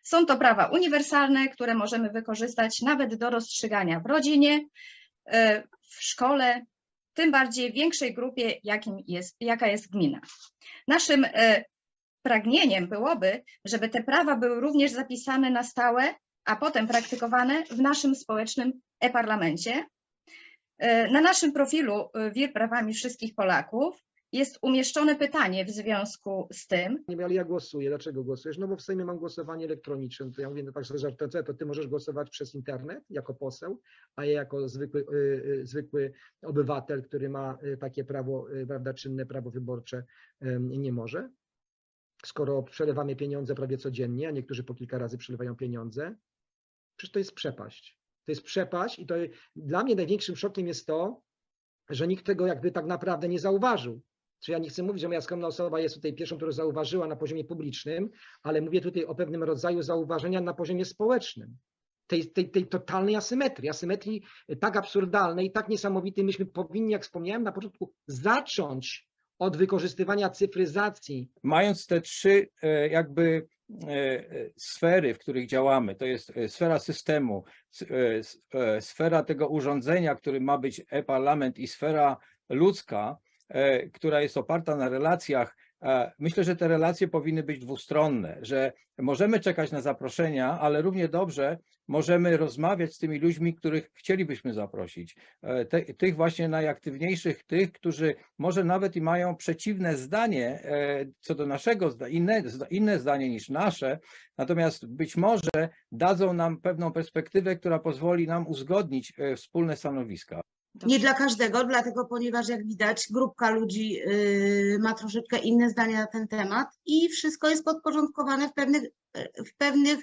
Są to prawa uniwersalne, które możemy wykorzystać nawet do rozstrzygania w rodzinie, w szkole, tym bardziej w większej grupie, jaka jest gmina. Naszym pragnieniem byłoby, żeby te prawa były również zapisane na stałe, a potem praktykowane w naszym społecznym e-parlamencie. Na naszym profilu WIR Prawami Wszystkich Polaków jest umieszczone pytanie w związku z tym. Ale ja głosuję. Dlaczego głosujesz? No bo w Sejmie mam głosowanie elektroniczne. To ja mówię, no tak sobie żartuję, to ty możesz głosować przez internet jako poseł, a ja jako zwykły obywatel, który ma takie prawo, prawda, czynne prawo wyborcze, nie może. Skoro przelewamy pieniądze prawie codziennie, a niektórzy po kilka razy przelewają pieniądze, przecież to jest przepaść. To jest przepaść i to dla mnie największym szokiem jest to, że nikt tego jakby tak naprawdę nie zauważył. Czy ja nie chcę mówić, że moja skromna osoba jest tutaj pierwszą, która zauważyła na poziomie publicznym, ale mówię tutaj o pewnym rodzaju zauważenia na poziomie społecznym. Tej totalnej asymetrii tak absurdalnej, tak niesamowitej. Myśmy powinni, jak wspomniałem na początku, zacząć od wykorzystywania cyfryzacji. Mając te trzy jakby sfery, w których działamy, to jest sfera systemu, sfera tego urządzenia, którym ma być e-parlament i sfera ludzka, która jest oparta na relacjach. Myślę, że te relacje powinny być dwustronne, że możemy czekać na zaproszenia, ale równie dobrze możemy rozmawiać z tymi ludźmi, których chcielibyśmy zaprosić. Tych właśnie najaktywniejszych, tych, którzy może nawet i mają przeciwne zdanie co do naszego, inne zdanie niż nasze, natomiast być może dadzą nam pewną perspektywę, która pozwoli nam uzgodnić wspólne stanowiska. Nie dla każdego, dlatego ponieważ jak widać grupka ludzi ma troszeczkę inne zdania na ten temat i wszystko jest podporządkowane w pewnych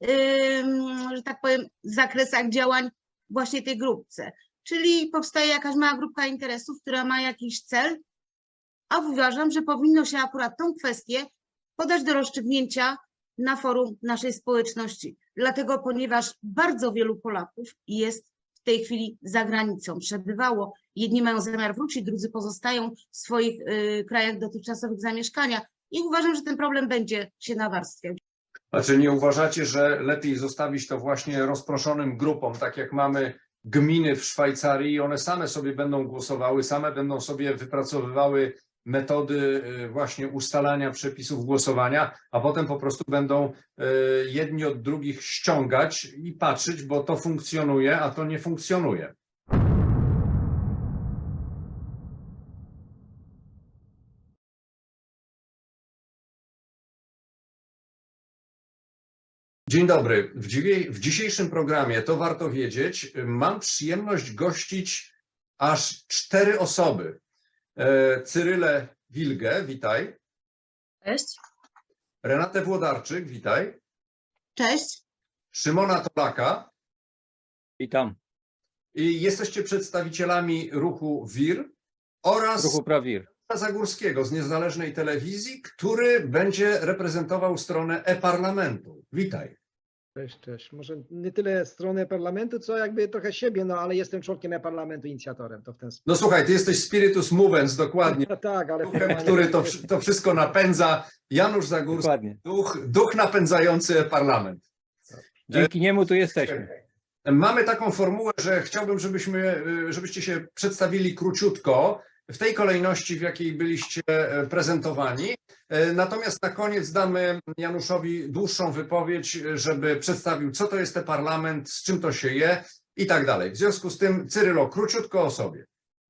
że tak powiem, zakresach działań właśnie tej grupce. Czyli powstaje jakaś mała grupka interesów, która ma jakiś cel, a uważam, że powinno się akurat tą kwestię podać do rozstrzygnięcia na forum naszej społeczności. Dlatego, ponieważ bardzo wielu Polaków jest w tej chwili za granicą, przebywało. Jedni mają zamiar wrócić, drudzy pozostają w swoich krajach dotychczasowych zamieszkania i uważam, że ten problem będzie się nawarstwiał. A czy nie uważacie, że lepiej zostawić to właśnie rozproszonym grupom, tak jak mamy gminy w Szwajcarii i one same sobie będą głosowały, same będą sobie wypracowywały metody właśnie ustalania przepisów głosowania, a potem po prostu będą jedni od drugich ściągać i patrzeć, bo to funkcjonuje, a to nie funkcjonuje. Dzień dobry. W dzisiejszym programie, to warto wiedzieć, mam przyjemność gościć aż 4 osoby. Cyrylę Wilgę, witaj. Cześć. Renatę Włodarczyk, witaj. Cześć. Szymona Tolaka. Witam. I jesteście przedstawicielami ruchu WIR oraz Ruchu Praw WIR. Zagórskiego z niezależnej telewizji, który będzie reprezentował stronę e-parlamentu. Witaj. Cześć. Może nie tyle stronę parlamentu, co jakby trochę siebie, no ale jestem członkiem e-parlamentu, inicjatorem. To w ten sposób. No słuchaj, ty jesteś spiritus movens, dokładnie. No tak, ale Duchem, który to wszystko napędza. Janusz Zagórski, Dokładnie. duch napędzający e-parlament. Dzięki niemu tu jesteśmy. Mamy taką formułę, że chciałbym, żebyście się przedstawili króciutko, w tej kolejności, w jakiej byliście prezentowani. Natomiast na koniec damy Januszowi dłuższą wypowiedź, żeby przedstawił, co to jest e-parlament, z czym to się je i tak dalej. W związku z tym, Cyrylo, króciutko o sobie.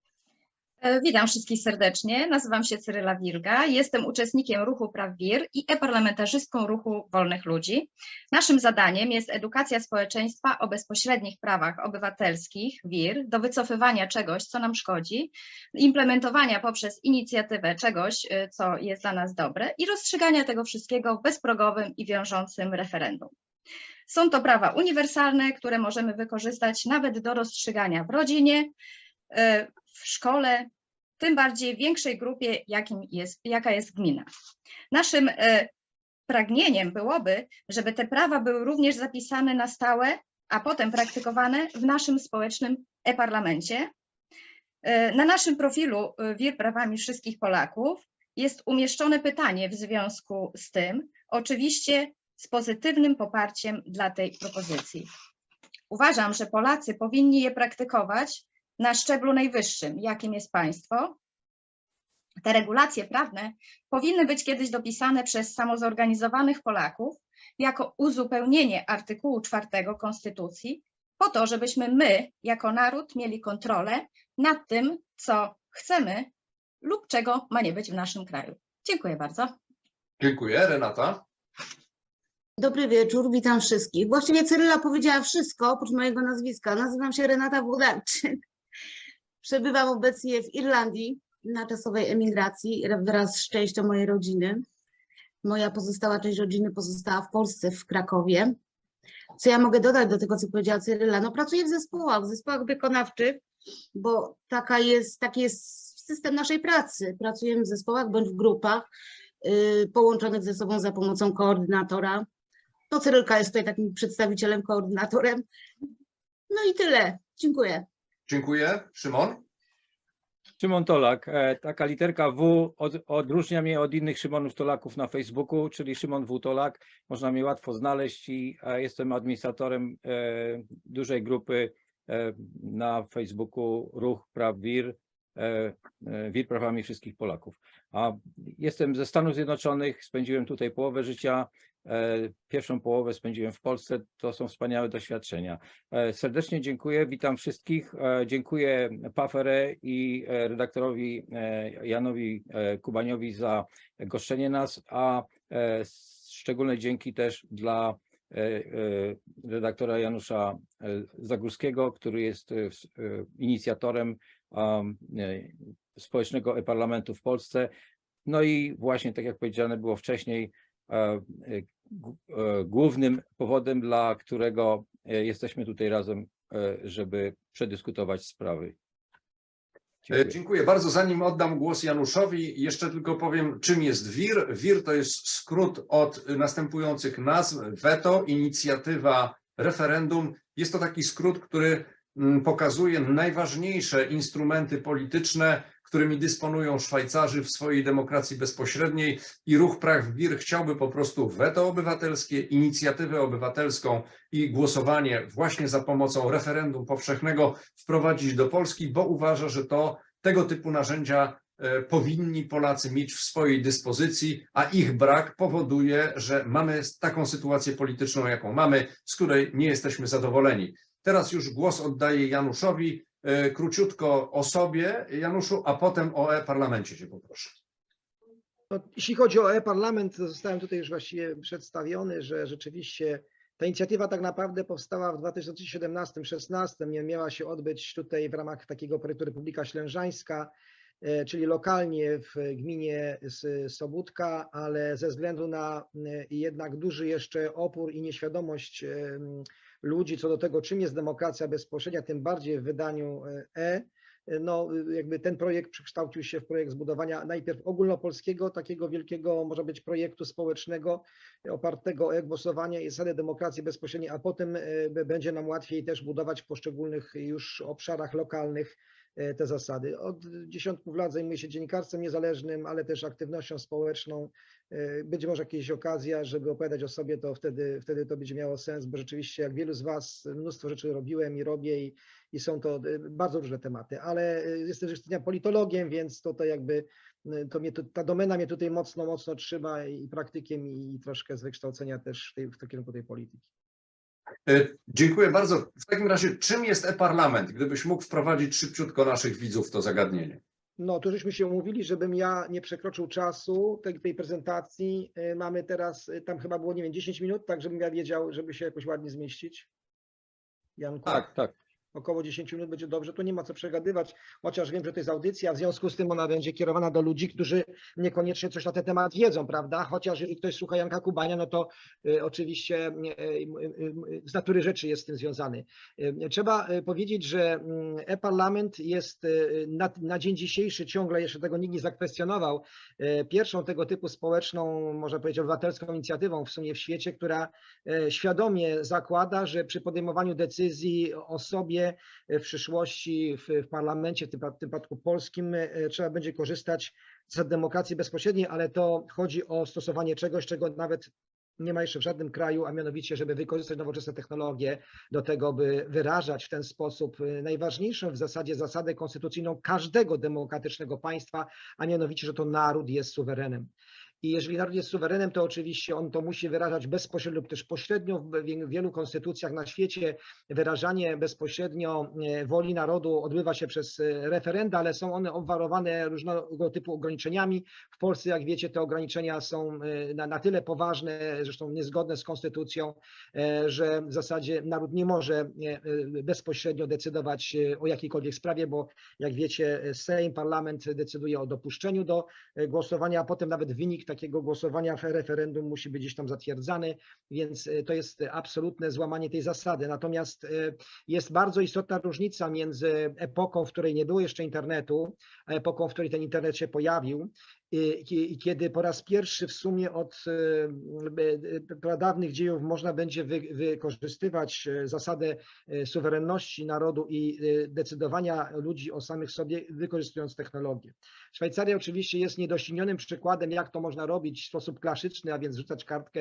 Witam wszystkich serdecznie. Nazywam się Cyryla Wilga. Jestem uczestnikiem ruchu Praw WIR i e-parlamentarzystką ruchu Wolnych Ludzi. Naszym zadaniem jest edukacja społeczeństwa o bezpośrednich prawach obywatelskich WIR do wycofywania czegoś, co nam szkodzi, implementowania poprzez inicjatywę czegoś, co jest dla nas dobre i rozstrzygania tego wszystkiego w bezprogowym i wiążącym referendum. Są to prawa uniwersalne, które możemy wykorzystać nawet do rozstrzygania w rodzinie, w szkole, tym bardziej w większej grupie, jaka jest gmina. Naszym pragnieniem byłoby, żeby te prawa były również zapisane na stałe, a potem praktykowane w naszym społecznym e-parlamencie. Na naszym profilu WIR Prawami Wszystkich Polaków jest umieszczone pytanie w związku z tym. Oczywiście z pozytywnym poparciem dla tej propozycji. Uważam, że Polacy powinni je praktykować na szczeblu najwyższym, jakim jest państwo. Te regulacje prawne powinny być kiedyś dopisane przez samozorganizowanych Polaków jako uzupełnienie artykułu 4 Konstytucji, po to, żebyśmy my, jako naród, mieli kontrolę nad tym, co chcemy lub czego ma nie być w naszym kraju. Dziękuję bardzo. Dziękuję. Renata? Dobry wieczór, witam wszystkich. Właściwie Cyryla powiedziała wszystko oprócz mojego nazwiska. Nazywam się Renata Włodarczyk. Przebywam obecnie w Irlandii na czasowej emigracji wraz z częścią mojej rodziny. Moja pozostała część rodziny pozostała w Polsce, w Krakowie. Co ja mogę dodać do tego, co powiedziała Cyryla? No, pracuję w zespołach wykonawczych, bo taki jest system naszej pracy. Pracujemy w zespołach bądź w grupach połączonych ze sobą za pomocą koordynatora. No, Cyrylka jest tutaj takim przedstawicielem, koordynatorem. No i tyle. Dziękuję. Dziękuję. Szymon? Szymon Tolak. Taka literka W odróżnia mnie od innych Szymonów Tolaków na Facebooku, czyli Szymon W. Tolak. Można mnie łatwo znaleźć i jestem administratorem dużej grupy na Facebooku Ruch Praw WIR, WIR prawami wszystkich Polaków. A jestem ze Stanów Zjednoczonych, spędziłem tutaj połowę życia, pierwszą połowę spędziłem w Polsce, to są wspaniałe doświadczenia. Serdecznie dziękuję, witam wszystkich, dziękuję Pafere i redaktorowi Janowi Kubaniowi za goszczenie nas, a szczególne dzięki też dla redaktora Janusza Zagórskiego, który jest inicjatorem społecznego e-parlamentu w Polsce. No i właśnie, tak jak powiedziane było wcześniej, głównym powodem, dla którego jesteśmy tutaj razem, żeby przedyskutować sprawy. Dziękuję. Dziękuję bardzo. Zanim oddam głos Januszowi, jeszcze tylko powiem, czym jest WIR. WIR to jest skrót od następujących nazw: weto, inicjatywa, referendum. Jest to taki skrót, który pokazuje najważniejsze instrumenty polityczne, którymi dysponują Szwajcarzy w swojej demokracji bezpośredniej, i Ruch Praw WIR chciałby po prostu weto obywatelskie, inicjatywę obywatelską i głosowanie właśnie za pomocą referendum powszechnego wprowadzić do Polski, bo uważa, że tego typu narzędzia powinni Polacy mieć w swojej dyspozycji, a ich brak powoduje, że mamy taką sytuację polityczną, jaką mamy, z której nie jesteśmy zadowoleni. Teraz już głos oddaję Januszowi. Króciutko o sobie, Januszu, a potem o e-parlamencie cię poproszę. No, jeśli chodzi o e-parlament, to zostałem tutaj już właściwie przedstawiony, że rzeczywiście ta inicjatywa tak naprawdę powstała w 2017-2016, miała się odbyć tutaj w ramach takiego projektu Republika Ślężańska, czyli lokalnie w gminie Sobótka, ale ze względu na jednak duży jeszcze opór i nieświadomość ludzi co do tego, czym jest demokracja bezpośrednia, tym bardziej w wydaniu no jakby ten projekt przekształcił się w projekt zbudowania najpierw ogólnopolskiego, takiego wielkiego, może być, projektu społecznego opartego o e-głosowanie i zasady demokracji bezpośredniej, a potem będzie nam łatwiej też budować w poszczególnych już obszarach lokalnych te zasady. Od dziesiątków lat zajmuję się dziennikarstwem niezależnym, ale też aktywnością społeczną. Być może jakaś okazja, żeby opowiadać o sobie, to wtedy to będzie miało sens, bo rzeczywiście, jak wielu z Was, mnóstwo rzeczy robiłem i robię i są to bardzo różne tematy, ale jestem też politologiem, więc to jakby ta domena mnie tutaj mocno trzyma, i praktykiem, i troszkę z wykształcenia też w kierunku tej polityki. Dziękuję bardzo. W takim razie, czym jest e-parlament? Gdybyś mógł wprowadzić szybciutko naszych widzów w to zagadnienie. No, tu żeśmy się umówili, żebym ja nie przekroczył czasu tej prezentacji. Mamy teraz, tam chyba było, nie wiem, 10 minut, tak żebym ja wiedział, żeby się jakoś ładnie zmieścić. Janku? Tak. Około 10 minut będzie dobrze, tu nie ma co przegadywać, chociaż wiem, że to jest audycja, w związku z tym ona będzie kierowana do ludzi, którzy niekoniecznie coś na ten temat wiedzą, prawda? Chociaż jeżeli ktoś słucha Janka Kubania, no to oczywiście z natury rzeczy jest z tym związany. Trzeba powiedzieć, że e-parlament jest na dzień dzisiejszy, ciągle jeszcze tego nikt nie zakwestionował, pierwszą tego typu społeczną, można powiedzieć, obywatelską inicjatywą w sumie w świecie, która świadomie zakłada, że przy podejmowaniu decyzji o sobie w przyszłości w parlamencie, w tym przypadku polskim, trzeba będzie korzystać z demokracji bezpośredniej, ale to chodzi o stosowanie czegoś, czego nawet nie ma jeszcze w żadnym kraju, a mianowicie, żeby wykorzystać nowoczesne technologie do tego, by wyrażać w ten sposób najważniejszą w zasadzie zasadę konstytucyjną każdego demokratycznego państwa, a mianowicie, że to naród jest suwerenem. I jeżeli naród jest suwerenem, to oczywiście on to musi wyrażać bezpośrednio lub też pośrednio. W wielu konstytucjach na świecie wyrażanie bezpośrednio woli narodu odbywa się przez referenda, ale są one obwarowane różnego typu ograniczeniami. W Polsce, jak wiecie, te ograniczenia są na tyle poważne, zresztą niezgodne z konstytucją, że w zasadzie naród nie może bezpośrednio decydować o jakiejkolwiek sprawie, bo jak wiecie, Sejm, parlament decyduje o dopuszczeniu do głosowania, a potem nawet wynik takiego głosowania w referendum musi być gdzieś tam zatwierdzany, więc to jest absolutne złamanie tej zasady. Natomiast jest bardzo istotna różnica między epoką, w której nie było jeszcze internetu, a epoką, w której ten internet się pojawił i kiedy po raz pierwszy w sumie od pradawnych dziejów można będzie wykorzystywać zasadę suwerenności narodu i decydowania ludzi o samych sobie, wykorzystując technologię. Szwajcaria oczywiście jest niedoścignionym przykładem, jak to można robić w sposób klasyczny, a więc rzucać kartkę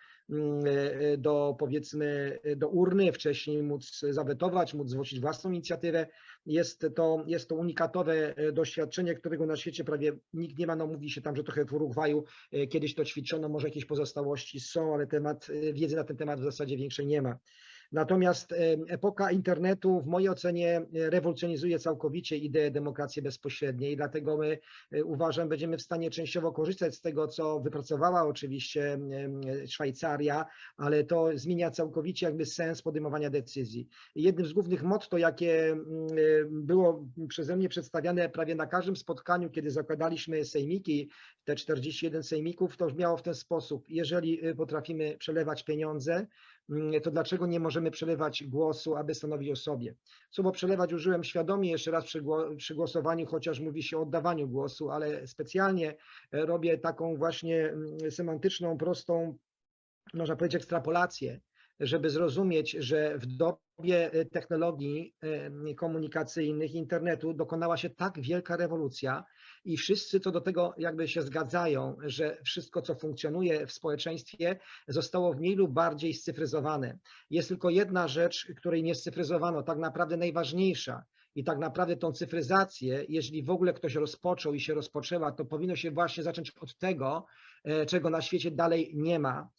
powiedzmy do urny, wcześniej móc zawetować, móc zgłosić własną inicjatywę. Jest to unikatowe doświadczenie, którego na świecie prawie nikt nie ma. No, mówi się tam, że trochę w Urugwaju kiedyś to ćwiczono, może jakieś pozostałości są, ale wiedzy na ten temat w zasadzie większej nie ma. Natomiast epoka internetu w mojej ocenie rewolucjonizuje całkowicie ideę demokracji bezpośredniej, dlatego my, uważam, będziemy w stanie częściowo korzystać z tego, co wypracowała oczywiście Szwajcaria, ale to zmienia całkowicie jakby sens podejmowania decyzji. Jednym z głównych motto, jakie było przeze mnie przedstawiane prawie na każdym spotkaniu, kiedy zakładaliśmy sejmiki, te 41 sejmików, to brzmiało w ten sposób: jeżeli potrafimy przelewać pieniądze, to dlaczego nie możemy przelewać głosu, aby stanowić o sobie? Słowo przelewać użyłem świadomie jeszcze raz przy głosowaniu, chociaż mówi się o oddawaniu głosu, ale specjalnie robię taką właśnie semantyczną, prostą, można powiedzieć, ekstrapolację, żeby zrozumieć, że w dobie technologii komunikacyjnych, internetu dokonała się tak wielka rewolucja i wszyscy co do tego jakby się zgadzają, że wszystko, co funkcjonuje w społeczeństwie, zostało mniej lub bardziej scyfryzowane. Jest tylko jedna rzecz, której nie scyfryzowano, tak naprawdę najważniejsza. I tak naprawdę tą cyfryzację, jeżeli w ogóle ktoś rozpoczął i się rozpoczęła, to powinno się właśnie zacząć od tego, czego na świecie dalej nie ma.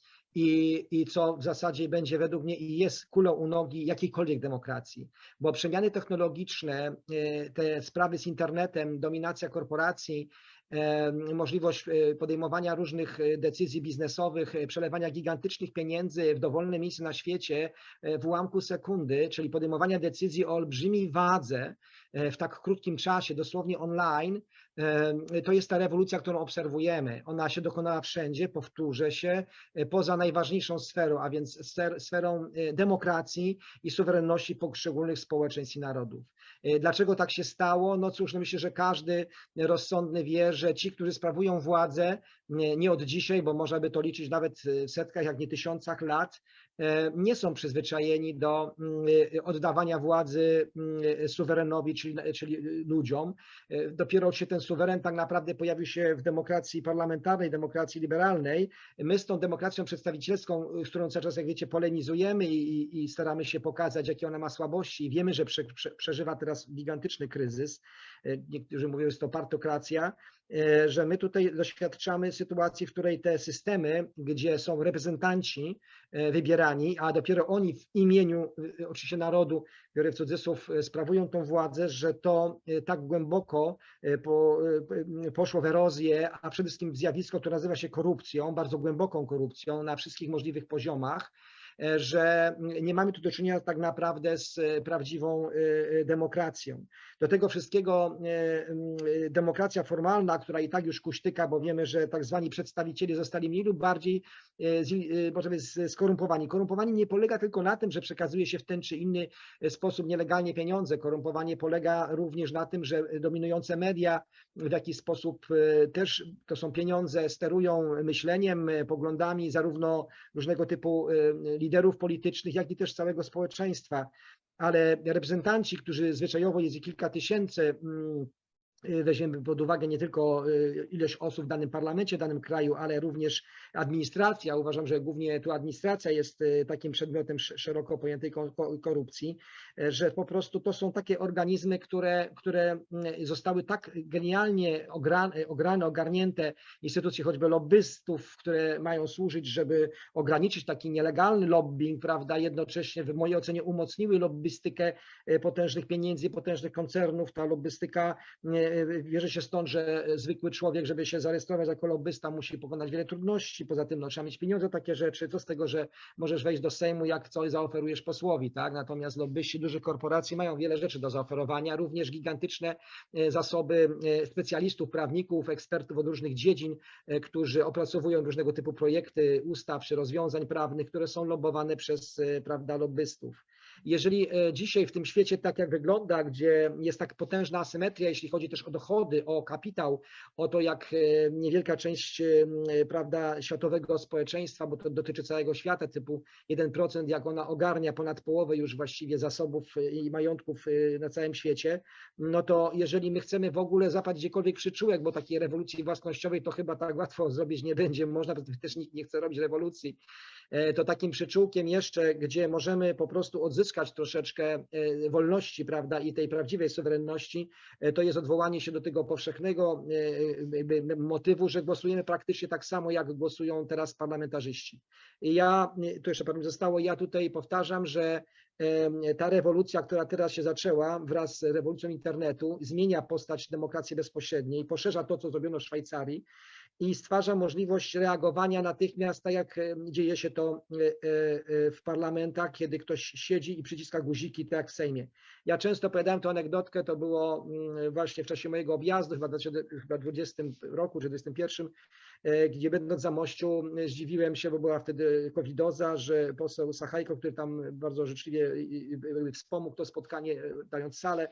I co w zasadzie będzie według mnie i jest kulą u nogi jakiejkolwiek demokracji, bo przemiany technologiczne, te sprawy z internetem, dominacja korporacji, możliwość podejmowania różnych decyzji biznesowych, przelewania gigantycznych pieniędzy w dowolne miejsce na świecie w ułamku sekundy, czyli podejmowania decyzji o olbrzymiej wadze w tak krótkim czasie, dosłownie online, to jest ta rewolucja, którą obserwujemy. Ona się dokonała wszędzie, powtórzę się, poza najważniejszą sferą, a więc sferą demokracji i suwerenności poszczególnych społeczeństw i narodów. Dlaczego tak się stało? No cóż, no myślę, że każdy rozsądny wie, że ci, którzy sprawują władzę, nie od dzisiaj, bo można by to liczyć nawet w setkach, jak nie tysiącach lat, nie są przyzwyczajeni do oddawania władzy suwerenowi, czyli ludziom. Dopiero się ten suweren tak naprawdę pojawił się w demokracji parlamentarnej, demokracji liberalnej. My z tą demokracją przedstawicielską, z którą cały czas, jak wiecie, polemizujemy i staramy się pokazać, jakie ona ma słabości i wiemy, że przeżywa teraz gigantyczny kryzys. Niektórzy mówią, że jest to partokracja, że my tutaj doświadczamy sytuacji, w której te systemy, gdzie są reprezentanci wybierani, a dopiero oni w imieniu oczywiście narodu, biorę w cudzysłów, sprawują tą władzę, że to tak głęboko poszło w erozję, a przede wszystkim w zjawisko, które nazywa się korupcją, bardzo głęboką korupcją na wszystkich możliwych poziomach, że nie mamy tu do czynienia tak naprawdę z prawdziwą demokracją. Do tego wszystkiego demokracja formalna, która i tak już kuśtyka, bo wiemy, że tak zwani przedstawiciele zostali mniej lub bardziej skorumpowani. Korumpowanie nie polega tylko na tym, że przekazuje się w ten czy inny sposób nielegalnie pieniądze. Korumpowanie polega również na tym, że dominujące media w jakiś sposób też to są pieniądze, sterują myśleniem, poglądami zarówno różnego typu liderów politycznych, jak i też całego społeczeństwa. Ale reprezentanci, którzy zwyczajowo jest ich kilka tysięcy, weźmiemy pod uwagę nie tylko ilość osób w danym parlamencie, w danym kraju, ale również administracja. Uważam, że głównie tu administracja jest takim przedmiotem szeroko pojętej korupcji, że po prostu to są takie organizmy, które zostały tak genialnie ogarnięte, instytucje choćby lobbystów, które mają służyć, żeby ograniczyć taki nielegalny lobbying, prawda, jednocześnie w mojej ocenie umocniły lobbystykę potężnych pieniędzy, potężnych koncernów. Ta lobbystyka bierze się stąd, że zwykły człowiek, żeby się zarejestrować jako lobbysta, musi pokonać wiele trudności. Poza tym trzeba mieć pieniądze, takie rzeczy. Co z tego, że możesz wejść do Sejmu, jak coś zaoferujesz posłowi, tak? Natomiast lobbyści dużych korporacji mają wiele rzeczy do zaoferowania, również gigantyczne zasoby specjalistów, prawników, ekspertów od różnych dziedzin, którzy opracowują różnego typu projekty, ustaw czy rozwiązań prawnych, które są lobbowane przez, prawda, lobbystów. Jeżeli dzisiaj w tym świecie tak jak wygląda, gdzie jest tak potężna asymetria, jeśli chodzi też o dochody, o kapitał, o to jak niewielka część, prawda, światowego społeczeństwa, bo to dotyczy całego świata, typu 1%, jak ona ogarnia ponad połowę już właściwie zasobów i majątków na całym świecie, no to jeżeli my chcemy w ogóle zapaść gdziekolwiek przyczółek, bo takiej rewolucji własnościowej to chyba tak łatwo zrobić nie będzie można, bo też nikt nie chce robić rewolucji, to takim przyczółkiem jeszcze, gdzie możemy po prostu odzyskać troszeczkę wolności, prawda, i tej prawdziwej suwerenności, to jest odwołanie się do tego powszechnego motywu, że głosujemy praktycznie tak samo, jak głosują teraz parlamentarzyści. I to jeszcze powiem zostało, ja tutaj powtarzam, że ta rewolucja, która teraz się zaczęła wraz z rewolucją internetu, zmienia postać demokracji bezpośredniej, poszerza to, co zrobiono w Szwajcarii, i stwarza możliwość reagowania natychmiast, tak jak dzieje się to w parlamentach, kiedy ktoś siedzi i przyciska guziki, tak jak w Sejmie. Ja często opowiadałem tę anegdotkę, to było właśnie w czasie mojego objazdu, chyba w 2020 roku czy 2021, gdzie będąc za Mościu zdziwiłem się, bo była wtedy covidoza, że poseł Sachajko, który tam bardzo życzliwie wspomógł to spotkanie, dając salę,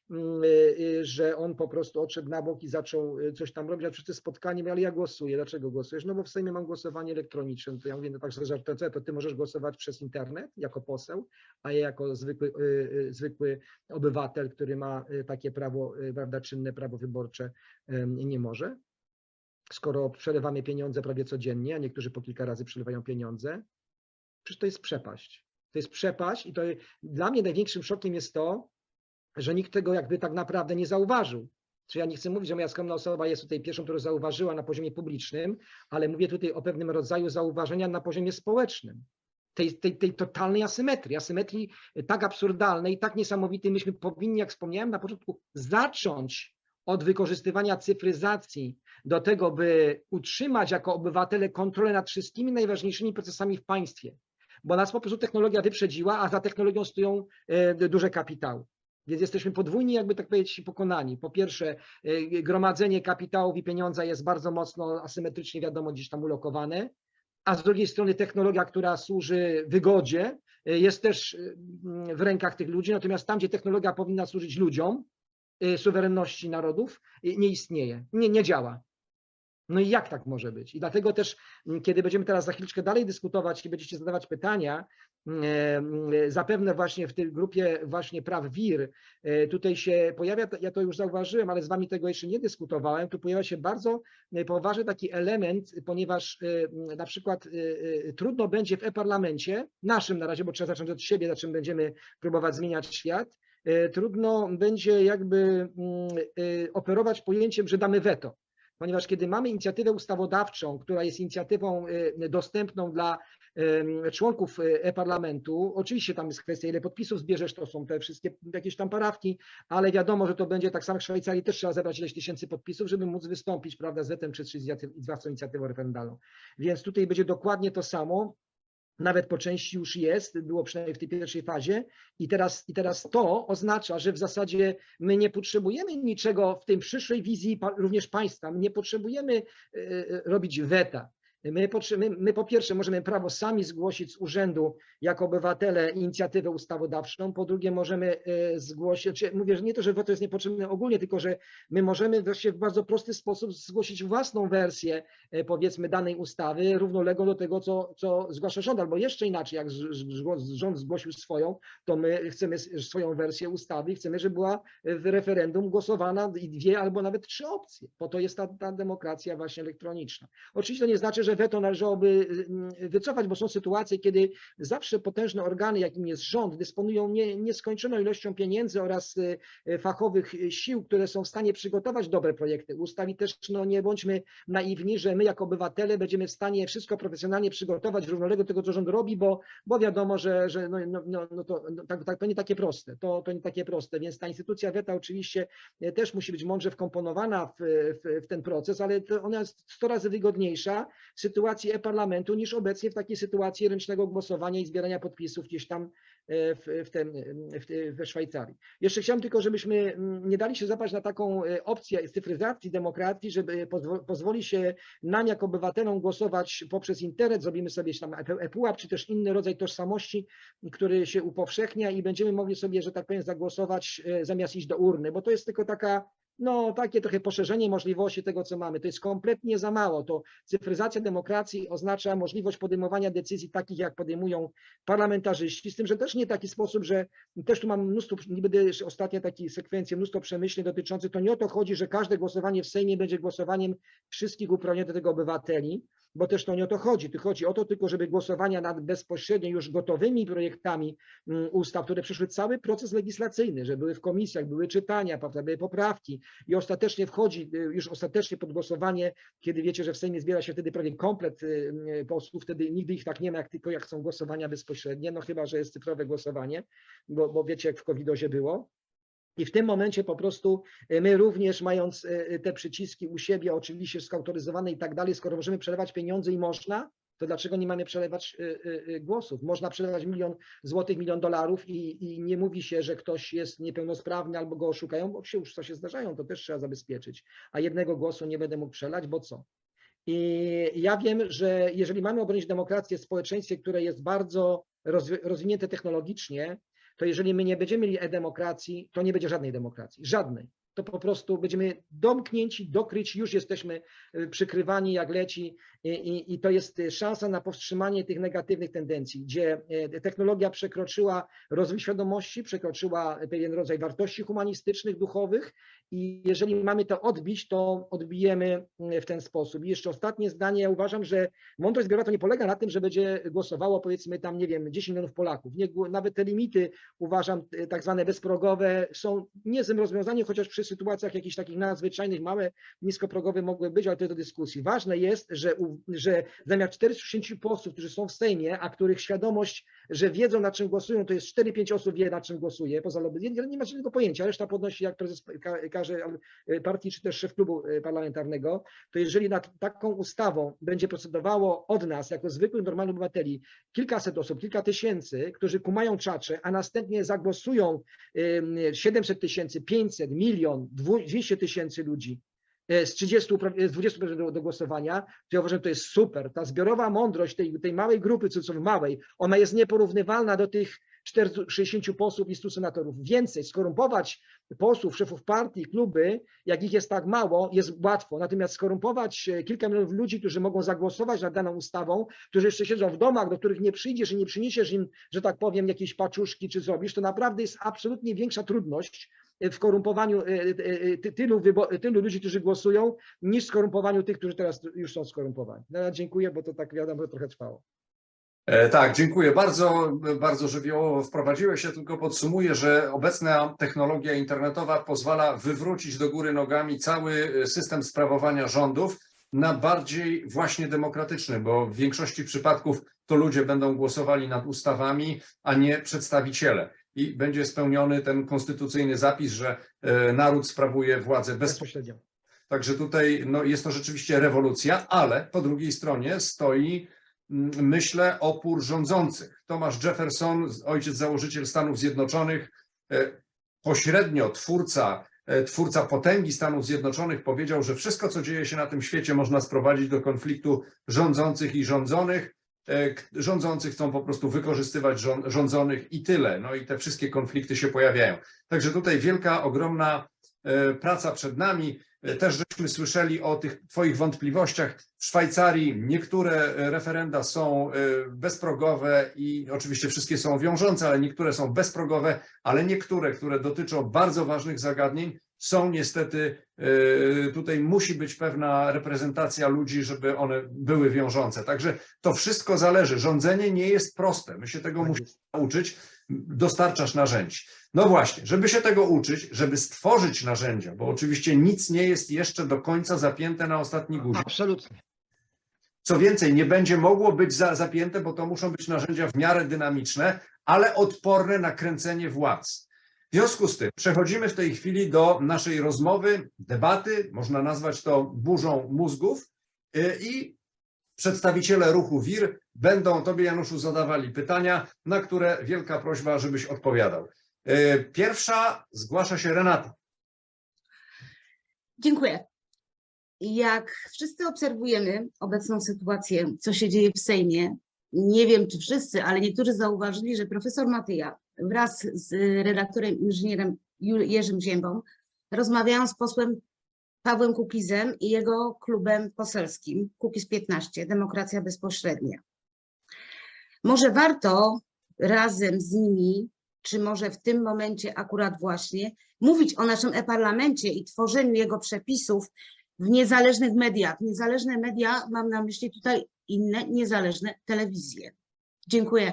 że on po prostu odszedł na bok i zaczął coś tam robić, a wszyscy spotkani, ale ja głosuję. Dlaczego głosujesz? No bo w Sejmie mam głosowanie elektroniczne. To ja mówię, no tak, że to ty możesz głosować przez internet jako poseł, a ja jako zwykły obywatel, który ma takie prawo, prawda, czynne prawo wyborcze, nie może. Skoro przelewamy pieniądze prawie codziennie, a niektórzy po kilka razy przelewają pieniądze, przecież to jest przepaść. To jest przepaść i to dla mnie największym szokiem jest to, że nikt tego jakby tak naprawdę nie zauważył. Czy ja nie chcę mówić, że moja skromna osoba jest tutaj pierwszą, która zauważyła na poziomie publicznym, ale mówię tutaj o pewnym rodzaju zauważenia na poziomie społecznym. Tej totalnej asymetrii tak absurdalnej, tak niesamowitej. Myśmy powinni, jak wspomniałem na początku, zacząć od wykorzystywania cyfryzacji do tego, by utrzymać jako obywatele kontrolę nad wszystkimi najważniejszymi procesami w państwie. Bo nas po prostu technologia wyprzedziła, a za technologią stoją duże kapitały. Więc jesteśmy podwójnie, jakby tak powiedzieć, pokonani. Po pierwsze, gromadzenie kapitałów i pieniądza jest bardzo mocno asymetrycznie, wiadomo, gdzieś tam ulokowane, a z drugiej strony technologia, która służy wygodzie, jest też w rękach tych ludzi, natomiast tam, gdzie technologia powinna służyć ludziom, suwerenności narodów, nie istnieje, nie działa. No i jak tak może być? I dlatego też, kiedy będziemy teraz za chwileczkę dalej dyskutować i będziecie zadawać pytania, zapewne właśnie w tej grupie właśnie praw WIR, tutaj się pojawia, ja to już zauważyłem, ale z wami tego jeszcze nie dyskutowałem, tu pojawia się bardzo poważny taki element, ponieważ na przykład trudno będzie w e-parlamencie, naszym na razie, bo trzeba zacząć od siebie, na czym będziemy próbować zmieniać świat, trudno będzie jakby operować pojęciem, że damy weto. Ponieważ kiedy mamy inicjatywę ustawodawczą, która jest inicjatywą dostępną dla członków e-parlamentu, oczywiście tam jest kwestia, ile podpisów zbierzesz, to są te wszystkie jakieś tam parawki, ale wiadomo, że to będzie tak samo w Szwajcarii, też trzeba zebrać ileś tysięcy podpisów, żeby móc wystąpić, prawda, z wetem czy z własną inicjatywą referendalną. Więc tutaj będzie dokładnie to samo. Nawet po części już jest, było przynajmniej w tej pierwszej fazie i teraz to oznacza, że w zasadzie my nie potrzebujemy niczego w tej przyszłej wizji również państwa, my nie potrzebujemy robić weta. My po pierwsze możemy prawo sami zgłosić z urzędu jako obywatele inicjatywę ustawodawczą, po drugie możemy zgłosić, mówię, że nie to, że weto jest niepotrzebne ogólnie, tylko że my możemy wreszcie w bardzo prosty sposób zgłosić własną wersję, powiedzmy, danej ustawy, równoległą do tego, co zgłasza rząd, albo jeszcze inaczej, jak rząd zgłosił swoją, to my chcemy swoją wersję ustawy i chcemy, żeby była w referendum głosowana i 2 albo nawet 3 opcje. Po to jest ta demokracja właśnie elektroniczna. Oczywiście to nie znaczy, że weto należałoby wycofać, bo są sytuacje, kiedy zawsze potężne organy, jakim jest rząd, dysponują nieskończoną ilością pieniędzy oraz fachowych sił, które są w stanie przygotować dobre projekty ustaw i też nie bądźmy naiwni, że my jako obywatele będziemy w stanie wszystko profesjonalnie przygotować równolegle do tego, co rząd robi, bo wiadomo, że to nie takie proste. To nie takie proste, więc ta instytucja weta oczywiście też musi być mądrze wkomponowana w ten proces, ale ona jest 100 razy wygodniejsza w sytuacji e-parlamentu niż obecnie w takiej sytuacji ręcznego głosowania i zbierania podpisów gdzieś tam we Szwajcarii. Jeszcze chciałem tylko, żebyśmy nie dali się zapaść na taką opcję cyfryzacji demokracji, żeby pozwoli się nam jako obywatelom głosować poprzez internet, zrobimy sobie tam ePUAP, czy też inny rodzaj tożsamości, który się upowszechnia i będziemy mogli sobie, że tak powiem, zagłosować zamiast iść do urny, bo to jest tylko takie trochę poszerzenie możliwości tego, co mamy. To jest kompletnie za mało. To cyfryzacja demokracji oznacza możliwość podejmowania decyzji takich, jak podejmują parlamentarzyści, z tym, że też nie w taki sposób, że też tu mam mnóstwo, nie będę jeszcze ostatnia takiej sekwencji, mnóstwo przemyśleń dotyczących, to nie o to chodzi, że każde głosowanie w Sejmie będzie głosowaniem wszystkich uprawnionych do tego obywateli, bo też to nie o to chodzi. Tu chodzi o to tylko, żeby głosowania nad bezpośrednio już gotowymi projektami ustaw, które przeszły cały proces legislacyjny, że były w komisjach, były czytania, prawda, były poprawki i ostatecznie wchodzi już pod głosowanie, kiedy wiecie, że w Sejmie zbiera się wtedy prawie komplet posłów, wtedy nigdy ich tak nie ma, tylko jak są głosowania bezpośrednie, no chyba, że jest cyfrowe głosowanie, bo wiecie, jak w COVID-ozie było. I w tym momencie po prostu my również, mając te przyciski u siebie, oczywiście skautoryzowane i tak dalej, skoro możemy przelewać pieniądze i można, to dlaczego nie mamy przelewać głosów? Można przelewać $1 000 000, $1 000 000 i nie mówi się, że ktoś jest niepełnosprawny albo go oszukają, bo już co się zdarzają, to też trzeba zabezpieczyć. A jednego głosu nie będę mógł przelać, bo co? I ja wiem, że jeżeli mamy obronić demokrację w społeczeństwie, które jest bardzo rozwinięte technologicznie, to jeżeli my nie będziemy mieli e-demokracji, to nie będzie żadnej demokracji, żadnej. To po prostu będziemy domknięci, dokryci, już jesteśmy przykrywani jak leci i to jest szansa na powstrzymanie tych negatywnych tendencji, gdzie technologia przekroczyła rozwój świadomości, przekroczyła pewien rodzaj wartości humanistycznych, duchowych i jeżeli mamy to odbić, to odbijemy w ten sposób. I jeszcze ostatnie zdanie, ja uważam, że mądrość zbiorowa to nie polega na tym, że będzie głosowało powiedzmy tam, nie wiem, 10 milionów Polaków. Nawet te limity uważam tak zwane bezprogowe są niezłym rozwiązaniem, chociaż przy sytuacjach jakichś takich nadzwyczajnych małe, niskoprogowe mogły być, ale to jest do dyskusji. Ważne jest, że zamiast 460 posłów, którzy są w Sejmie, a których świadomość, że wiedzą, nad czym głosują, to jest 4-5 osób wie, nad czym głosuje, poza lobby, nie ma żadnego pojęcia, reszta podnosi jak prezes każe partii, czy też szef klubu parlamentarnego, to jeżeli nad taką ustawą będzie procedowało od nas, jako zwykłych, normalnych obywateli, kilkaset osób, kilka tysięcy, którzy kumają czacze, a następnie zagłosują 700 000, 500, 1 000 000, 200 000 ludzi, z 20 do głosowania, to ja uważam, że to jest super. Ta zbiorowa mądrość tej małej grupy, co małej, ona jest nieporównywalna do tych 460 posłów i 100 senatorów. Więcej, skorumpować posłów, szefów partii, kluby, jak ich jest tak mało, jest łatwo. Natomiast skorumpować kilka milionów ludzi, którzy mogą zagłosować nad daną ustawą, którzy jeszcze siedzą w domach, do których nie przyjdziesz i nie przyniesiesz im, że tak powiem, jakieś paczuszki czy zrobisz, to naprawdę jest absolutnie większa trudność w korumpowaniu tylu ludzi, którzy głosują, niż w skorumpowaniu tych, którzy teraz już są skorumpowani. No, dziękuję, bo to tak wiadomo, że trochę trwało. Tak, dziękuję bardzo, bardzo żywiołowo wprowadziłeś się, tylko podsumuję, że obecna technologia internetowa pozwala wywrócić do góry nogami cały system sprawowania rządów na bardziej właśnie demokratyczny, bo w większości przypadków to ludzie będą głosowali nad ustawami, a nie przedstawiciele. I będzie spełniony ten konstytucyjny zapis, że naród sprawuje władzę bezpośrednio. Także tutaj no, jest to rzeczywiście rewolucja, ale po drugiej stronie stoi, myślę, opór rządzących. Thomas Jefferson, ojciec założyciel Stanów Zjednoczonych, pośrednio twórca twórca potęgi Stanów Zjednoczonych, powiedział, że wszystko, co dzieje się na tym świecie, można sprowadzić do konfliktu rządzących i rządzonych. Rządzący chcą po prostu wykorzystywać rządzonych i tyle. No i te wszystkie konflikty się pojawiają. Także tutaj wielka, ogromna praca przed nami. Też żeśmy słyszeli o tych twoich wątpliwościach. W Szwajcarii niektóre referenda są bezprogowe i oczywiście wszystkie są wiążące, ale niektóre są bezprogowe, ale niektóre, które dotyczą bardzo ważnych zagadnień, są niestety, tutaj musi być pewna reprezentacja ludzi, żeby one były wiążące. Także to wszystko zależy. Rządzenie nie jest proste. My się tego musimy nauczyć. Dostarczasz narzędzi. No właśnie, żeby się tego uczyć, żeby stworzyć narzędzia, bo oczywiście nic nie jest jeszcze do końca zapięte na ostatni guzik. Absolutnie. Co więcej, nie będzie mogło być zapięte, bo to muszą być narzędzia w miarę dynamiczne, ale odporne na kręcenie władz. W związku z tym przechodzimy w tej chwili do naszej rozmowy, debaty, można nazwać to burzą mózgów i przedstawiciele ruchu WIR będą tobie, Januszu, zadawali pytania, na które wielka prośba, żebyś odpowiadał. Pierwsza zgłasza się Renata. Dziękuję. Jak wszyscy obserwujemy obecną sytuację, co się dzieje w Sejmie, nie wiem czy wszyscy, ale niektórzy zauważyli, że profesor Matyja wraz z redaktorem inżynierem Jerzym Ziębą rozmawiają z posłem Pawłem Kukizem i jego klubem poselskim Kukiz 15, Demokracja Bezpośrednia. Może warto razem z nimi, czy może w tym momencie akurat właśnie, mówić o naszym e-parlamencie i tworzeniu jego przepisów w niezależnych mediach. Niezależne media, mam na myśli tutaj inne niezależne telewizje. Dziękuję.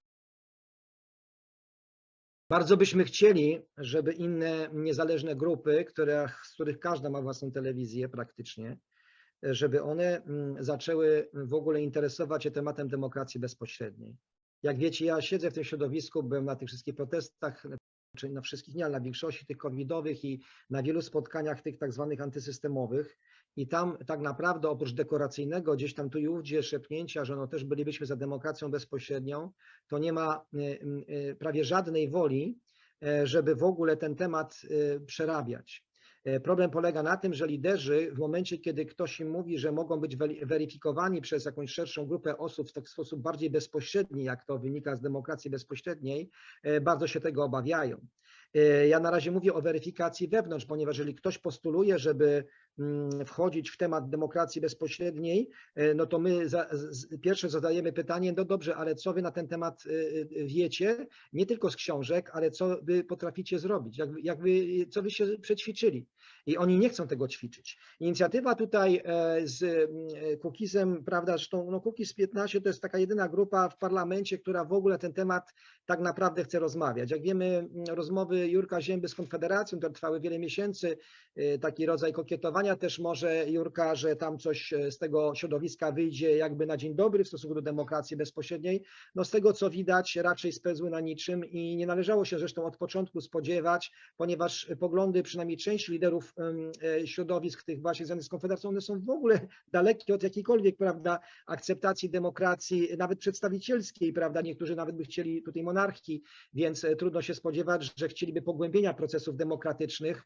Bardzo byśmy chcieli, żeby inne niezależne grupy, z których każda ma własną telewizję praktycznie, żeby one zaczęły w ogóle interesować się tematem demokracji bezpośredniej. Jak wiecie, ja siedzę w tym środowisku, byłem na tych wszystkich protestach, czy na wszystkich, nie, ale na większości tych covidowych i na wielu spotkaniach tych tak zwanych antysystemowych. I tam tak naprawdę oprócz dekoracyjnego gdzieś tam tu i ówdzie szepnięcia, że no też bylibyśmy za demokracją bezpośrednią, to nie ma prawie żadnej woli, żeby w ogóle ten temat przerabiać. Problem polega na tym, że liderzy w momencie, kiedy ktoś im mówi, że mogą być weryfikowani przez jakąś szerszą grupę osób w taki sposób bardziej bezpośredni, jak to wynika z demokracji bezpośredniej, bardzo się tego obawiają. Ja na razie mówię o weryfikacji wewnątrz, ponieważ jeżeli ktoś postuluje, żeby wchodzić w temat demokracji bezpośredniej, no to my pierwsze zadajemy pytanie, no dobrze, ale co wy na ten temat wiecie, nie tylko z książek, ale co wy potraficie zrobić, co wy się przećwiczyli. I oni nie chcą tego ćwiczyć. Inicjatywa tutaj z Kukizem, prawda, zresztą no Kukiz 15 to jest taka jedyna grupa w parlamencie, która w ogóle ten temat tak naprawdę chce rozmawiać. Jak wiemy, rozmowy Jurka Zięby z Konfederacją, które trwały wiele miesięcy, taki rodzaj kokietowania też może Jurka, że tam coś z tego środowiska wyjdzie jakby na dzień dobry w stosunku do demokracji bezpośredniej. No z tego co widać raczej spełzły na niczym i nie należało się zresztą od początku spodziewać, ponieważ poglądy przynajmniej części liderów środowisk tych właśnie związanych z Konfederacją, one są w ogóle dalekie od jakiejkolwiek, prawda, akceptacji demokracji, nawet przedstawicielskiej, prawda, niektórzy nawet by chcieli tutaj monarchii, więc trudno się spodziewać, że chcieliby pogłębienia procesów demokratycznych,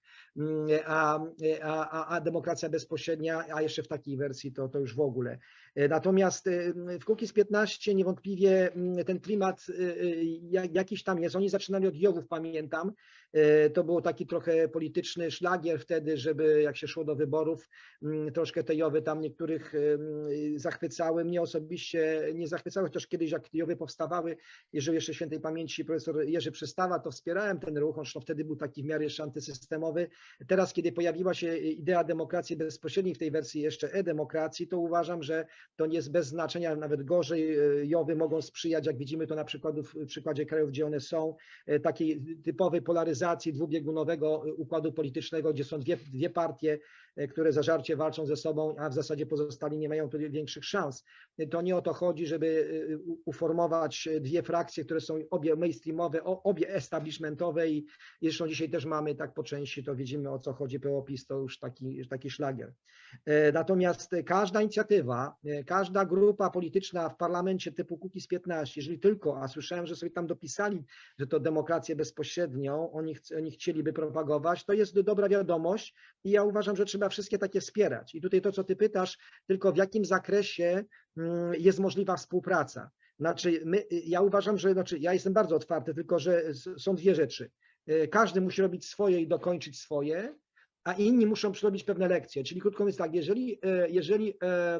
a demokracja bezpośrednia, a jeszcze w takiej wersji to już w ogóle. Natomiast w Kukiz 15 niewątpliwie ten klimat jakiś tam jest. Oni zaczynali od Jowów, pamiętam. To był taki trochę polityczny szlagier wtedy, żeby jak się szło do wyborów, troszkę te Jowy tam niektórych zachwycały. Mnie osobiście nie zachwycały, chociaż kiedyś jak Jowy powstawały, jeżeli jeszcze świętej pamięci profesor Jerzy Przystawa, to wspierałem ten ruch, on wtedy był taki w miarę jeszcze antysystemowy. Teraz, kiedy pojawiła się idea demokracji bezpośredniej w tej wersji jeszcze e-demokracji, to uważam, że to nie jest bez znaczenia, nawet gorzej. Jowy mogą sprzyjać, jak widzimy to na w przykładzie krajów, gdzie one są, takiej typowej polaryzacji dwubiegunowego układu politycznego, gdzie są dwie partie, które zażarcie walczą ze sobą, a w zasadzie pozostali nie mają tu większych szans. To nie o to chodzi, żeby uformować dwie frakcje, które są obie mainstreamowe, obie establishmentowe i zresztą dzisiaj też mamy tak po części, to widzimy o co chodzi, PO-PiS to już taki szlagier. Natomiast każda inicjatywa każda grupa polityczna w parlamencie typu Kukiz15, jeżeli tylko, a słyszałem, że sobie tam dopisali, że to demokrację bezpośrednią oni chcieliby propagować, to jest dobra wiadomość i ja uważam, że trzeba wszystkie takie wspierać. I tutaj to, co ty pytasz, tylko w jakim zakresie jest możliwa współpraca. Znaczy, ja uważam, że ja jestem bardzo otwarty, tylko że są dwie rzeczy. Każdy musi robić swoje i dokończyć swoje, a inni muszą przerobić pewne lekcje. Czyli krótko mówiąc tak, jeżeli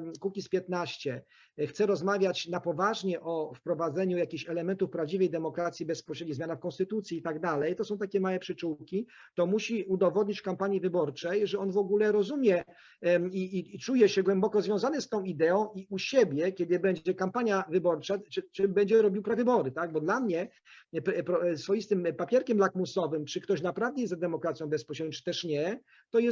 Kukiz15 chce rozmawiać na poważnie o wprowadzeniu jakichś elementów prawdziwej demokracji bezpośredniej, zmianach konstytucji i tak dalej, to są takie małe przyczółki, to musi udowodnić w kampanii wyborczej, że on w ogóle rozumie i czuje się głęboko związany z tą ideą i u siebie, kiedy będzie kampania wyborcza, czy będzie robił prawybory, tak? Bo dla mnie swoistym papierkiem lakmusowym, czy ktoś naprawdę jest za demokracją bezpośrednią, czy też nie,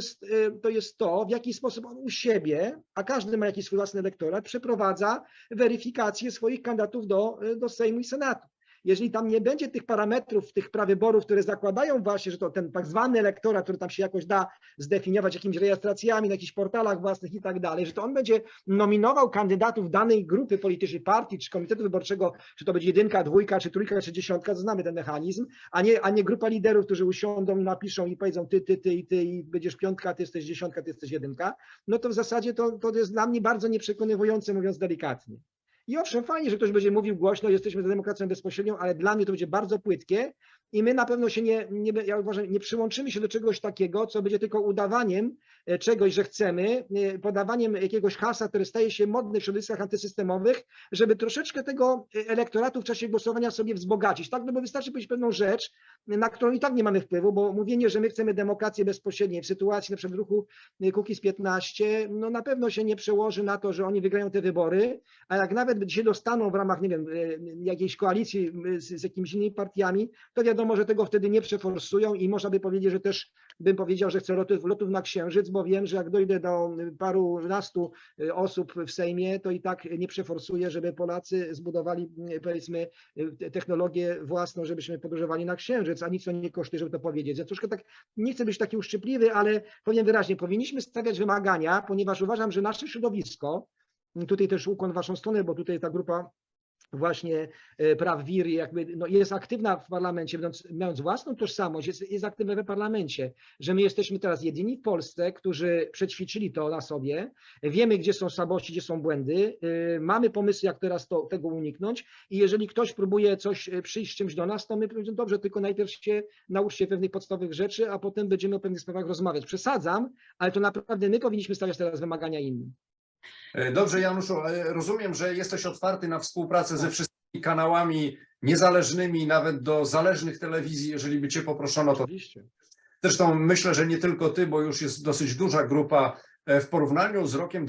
to jest to, w jaki sposób on u siebie, a każdy ma jakiś swój własny elektorat, przeprowadza weryfikację swoich kandydatów do Sejmu i Senatu. Jeżeli tam nie będzie tych parametrów, tych prawyborów, które zakładają właśnie, że to ten tak zwany elektorat, który tam się jakoś da zdefiniować jakimiś rejestracjami na jakichś portalach własnych i tak dalej, że to on będzie nominował kandydatów danej grupy politycznej, partii czy komitetu wyborczego, czy to będzie 1, 2, czy 3, czy 10, to znamy ten mechanizm, a nie grupa liderów, którzy usiądą i napiszą i powiedzą ty i będziesz 5, ty jesteś 10, ty jesteś 1, no to w zasadzie to jest dla mnie bardzo nieprzekonywujące, mówiąc delikatnie. I owszem, fajnie, że ktoś będzie mówił głośno, jesteśmy za demokracją bezpośrednią, ale dla mnie to będzie bardzo płytkie i my na pewno się ja uważam, nie przyłączymy się do czegoś takiego, co będzie tylko udawaniem czegoś, że chcemy, podawaniem jakiegoś hasła, które staje się modne w środowiskach antysystemowych, żeby troszeczkę tego elektoratu w czasie głosowania sobie wzbogacić. Tak, no bo wystarczy powiedzieć pewną rzecz, na którą i tak nie mamy wpływu, bo mówienie, że my chcemy demokrację bezpośredniej w sytuacji na przykład w ruchu Kukiz15, no na pewno się nie przełoży na to, że oni wygrają te wybory, a jak nawet się dostaną w ramach, nie wiem, jakiejś koalicji z jakimiś innymi partiami, to wiadomo, że tego wtedy nie przeforsują i można by powiedzieć, że też bym powiedział, że chcę lotów na Księżyc, bo wiem, że jak dojdę do parunastu osób w Sejmie, to i tak nie przeforsuję, żeby Polacy zbudowali, powiedzmy, technologię własną, żebyśmy podróżowali na Księżyc, a nic to nie kosztuje, żeby to powiedzieć. Ja troszkę tak nie chcę być taki uszczypliwy, ale powiem wyraźnie, powinniśmy stawiać wymagania, ponieważ uważam, że nasze środowisko, tutaj też ukłon w waszą stronę, bo tutaj ta grupa właśnie praw WIR jakby jest aktywna w parlamencie, mając własną tożsamość, jest aktywna w parlamencie, że my jesteśmy teraz jedyni w Polsce, którzy przećwiczyli to na sobie, wiemy, gdzie są słabości, gdzie są błędy, mamy pomysły, jak teraz tego uniknąć i jeżeli ktoś próbuje przyjść z czymś do nas, to my powiedzmy, dobrze, tylko najpierw się nauczcie pewnych podstawowych rzeczy, a potem będziemy o pewnych sprawach rozmawiać. Przesadzam, ale to naprawdę my powinniśmy stawiać teraz wymagania innym. Dobrze, Januszu, rozumiem, że jesteś otwarty na współpracę ze wszystkimi kanałami niezależnymi, nawet do zależnych telewizji, jeżeli by cię poproszono. To... Oczywiście. Zresztą myślę, że nie tylko ty, bo już jest dosyć duża grupa w porównaniu z rokiem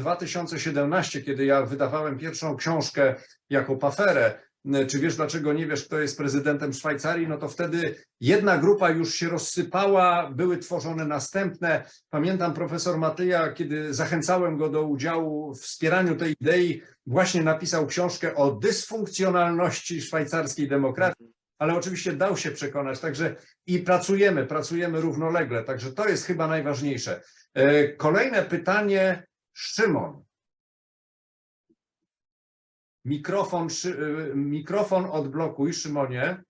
2017, kiedy ja wydawałem pierwszą książkę jako paferę. Czy wiesz, dlaczego nie wiesz, kto jest prezydentem Szwajcarii? No to wtedy jedna grupa już się rozsypała, były tworzone następne. Pamiętam profesor Matyja, kiedy zachęcałem go do udziału w wspieraniu tej idei, właśnie napisał książkę o dysfunkcjonalności szwajcarskiej demokracji, ale oczywiście dał się przekonać, także i pracujemy równolegle, także to jest chyba najważniejsze. Kolejne pytanie, Szymon. Mikrofon odblokuj, Szymonie.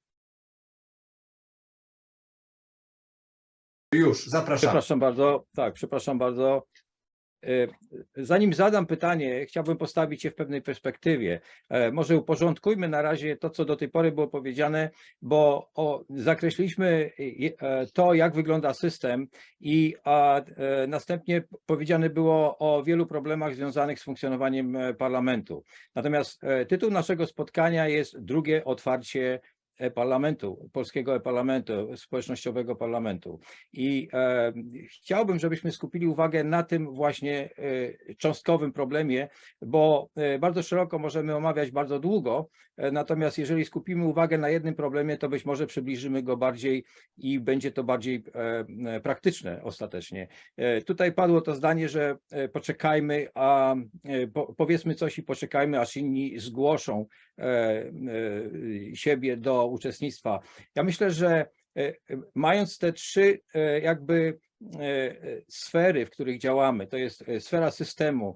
Już, zapraszam. Przepraszam bardzo, tak, przepraszam bardzo. Zanim zadam pytanie, chciałbym postawić je w pewnej perspektywie. Może uporządkujmy na razie to, co do tej pory było powiedziane, bo zakreśliliśmy to, jak wygląda system i następnie powiedziane było o wielu problemach związanych z funkcjonowaniem parlamentu. Natomiast tytuł naszego spotkania jest drugie otwarcie parlamentu, polskiego parlamentu, społecznościowego parlamentu. I chciałbym, żebyśmy skupili uwagę na tym właśnie cząstkowym problemie, bo bardzo szeroko możemy omawiać bardzo długo, natomiast jeżeli skupimy uwagę na jednym problemie, to być może przybliżymy go bardziej i będzie to bardziej praktyczne ostatecznie. Tutaj padło to zdanie, że poczekajmy, a powiedzmy coś i poczekajmy, aż inni zgłoszą siebie do uczestnictwa. Ja myślę, że mając te trzy jakby sfery, w których działamy, to jest sfera systemu,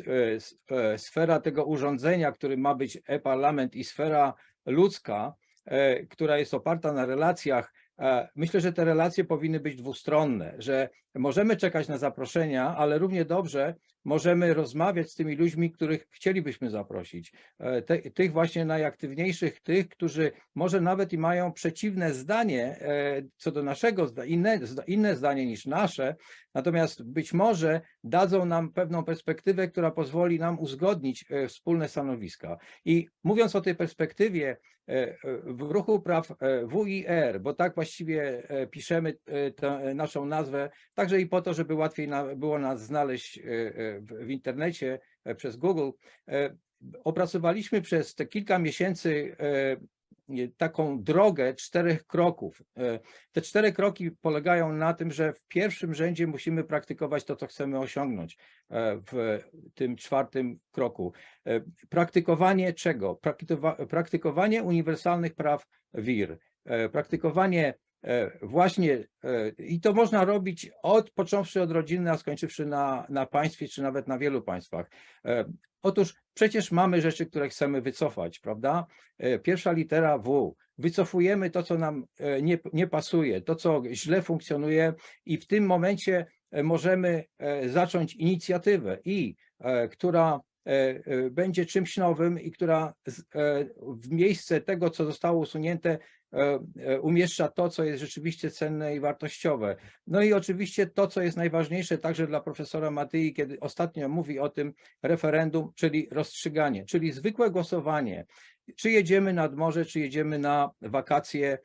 sfera tego urządzenia, który ma być e-parlament i sfera ludzka, która jest oparta na relacjach. Myślę, że te relacje powinny być dwustronne, że możemy czekać na zaproszenia, ale równie dobrze możemy rozmawiać z tymi ludźmi, których chcielibyśmy zaprosić. Tych właśnie najaktywniejszych, tych, którzy może nawet i mają przeciwne zdanie co do naszego, inne zdanie niż nasze, natomiast być może dadzą nam pewną perspektywę, która pozwoli nam uzgodnić wspólne stanowiska. I mówiąc o tej perspektywie, w ruchu praw WIR, bo tak właściwie piszemy tę naszą nazwę, także i po to, żeby łatwiej było nas znaleźć w internecie przez Google, opracowaliśmy przez te kilka miesięcy taką drogę 4 kroków. Te 4 kroki polegają na tym, że w pierwszym rzędzie musimy praktykować to, co chcemy osiągnąć w tym 4. kroku. Praktykowanie czego? Praktykowanie uniwersalnych praw WIR. Praktykowanie właśnie, i to można robić począwszy od rodziny, a skończywszy na państwie, czy nawet na wielu państwach. Otóż przecież mamy rzeczy, które chcemy wycofać, prawda? Pierwsza litera W. Wycofujemy to, co nam nie pasuje, to, co źle funkcjonuje, i w tym momencie możemy zacząć inicjatywę, która będzie czymś nowym i która w miejsce tego, co zostało usunięte, umieszcza to, co jest rzeczywiście cenne i wartościowe. No i oczywiście to, co jest najważniejsze także dla profesora Matyi, kiedy ostatnio mówi o tym referendum, czyli rozstrzyganie, czyli zwykłe głosowanie. Czy jedziemy nad morze, czy jedziemy na wakacje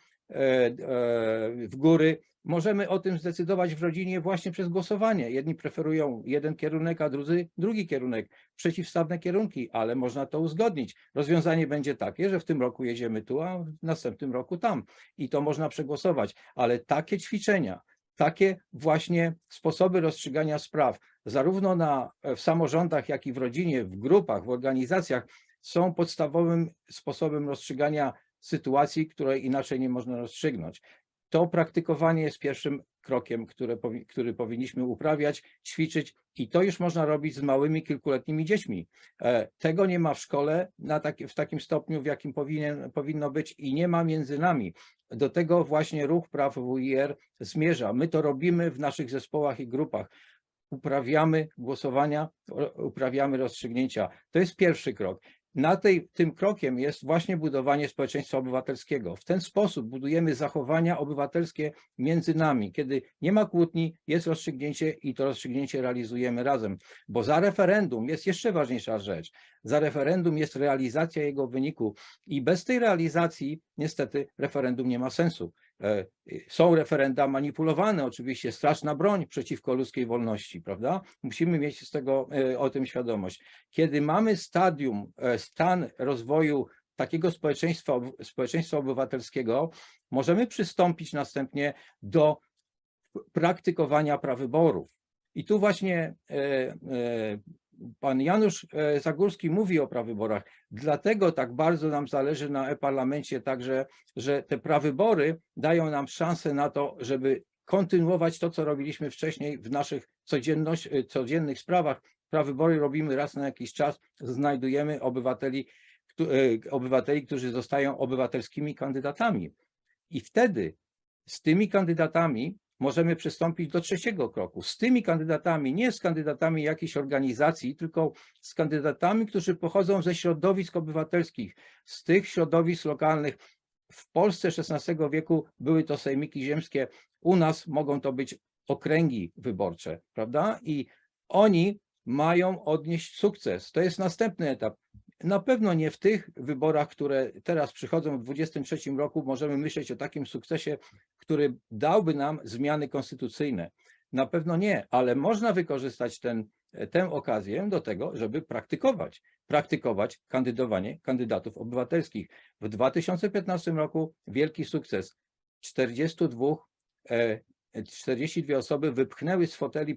w góry, możemy o tym zdecydować w rodzinie właśnie przez głosowanie. Jedni preferują jeden kierunek, a drudzy drugi kierunek, przeciwstawne kierunki, ale można to uzgodnić. Rozwiązanie będzie takie, że w tym roku jedziemy tu, a w następnym roku tam, i to można przegłosować. Ale takie ćwiczenia, takie właśnie sposoby rozstrzygania spraw, zarówno w samorządach, jak i w rodzinie, w grupach, w organizacjach, są podstawowym sposobem rozstrzygania sytuacji, której inaczej nie można rozstrzygnąć. To praktykowanie jest pierwszym krokiem, który powinniśmy uprawiać, ćwiczyć, i to już można robić z małymi, kilkuletnimi dziećmi. Tego nie ma w szkole w takim stopniu, w jakim powinno być, i nie ma między nami. Do tego właśnie ruch praw WIR zmierza. My to robimy w naszych zespołach i grupach. Uprawiamy głosowania, uprawiamy rozstrzygnięcia. To jest pierwszy krok. Tym krokiem jest właśnie budowanie społeczeństwa obywatelskiego. W ten sposób budujemy zachowania obywatelskie między nami. Kiedy nie ma kłótni, jest rozstrzygnięcie i to rozstrzygnięcie realizujemy razem. Bo za referendum jest jeszcze ważniejsza rzecz. Za referendum jest realizacja jego wyniku, i bez tej realizacji niestety referendum nie ma sensu. Są referenda manipulowane, oczywiście, straszna broń przeciwko ludzkiej wolności, prawda? Musimy mieć o tym świadomość. Kiedy mamy stan rozwoju takiego społeczeństwa obywatelskiego, możemy przystąpić następnie do praktykowania prawyborów. I tu właśnie pan Janusz Zagórski mówi o prawyborach. Dlatego tak bardzo nam zależy na e-parlamencie także, że te prawybory dają nam szansę na to, żeby kontynuować to, co robiliśmy wcześniej w naszych codziennych sprawach. Prawybory robimy raz na jakiś czas, znajdujemy obywateli, którzy zostają obywatelskimi kandydatami. I wtedy z tymi kandydatami możemy przystąpić do 3. kroku. Z tymi kandydatami, nie z kandydatami jakichś organizacji, tylko z kandydatami, którzy pochodzą ze środowisk obywatelskich, z tych środowisk lokalnych. W Polsce XVI wieku były to sejmiki ziemskie, u nas mogą to być okręgi wyborcze, prawda? I oni mają odnieść sukces. To jest następny etap. Na pewno nie w tych wyborach, które teraz przychodzą w 2023 roku, możemy myśleć o takim sukcesie, który dałby nam zmiany konstytucyjne. Na pewno nie, ale można wykorzystać tę okazję do tego, żeby praktykować kandydowanie kandydatów obywatelskich. W 2015 roku wielki sukces. 42 osoby wypchnęły z foteli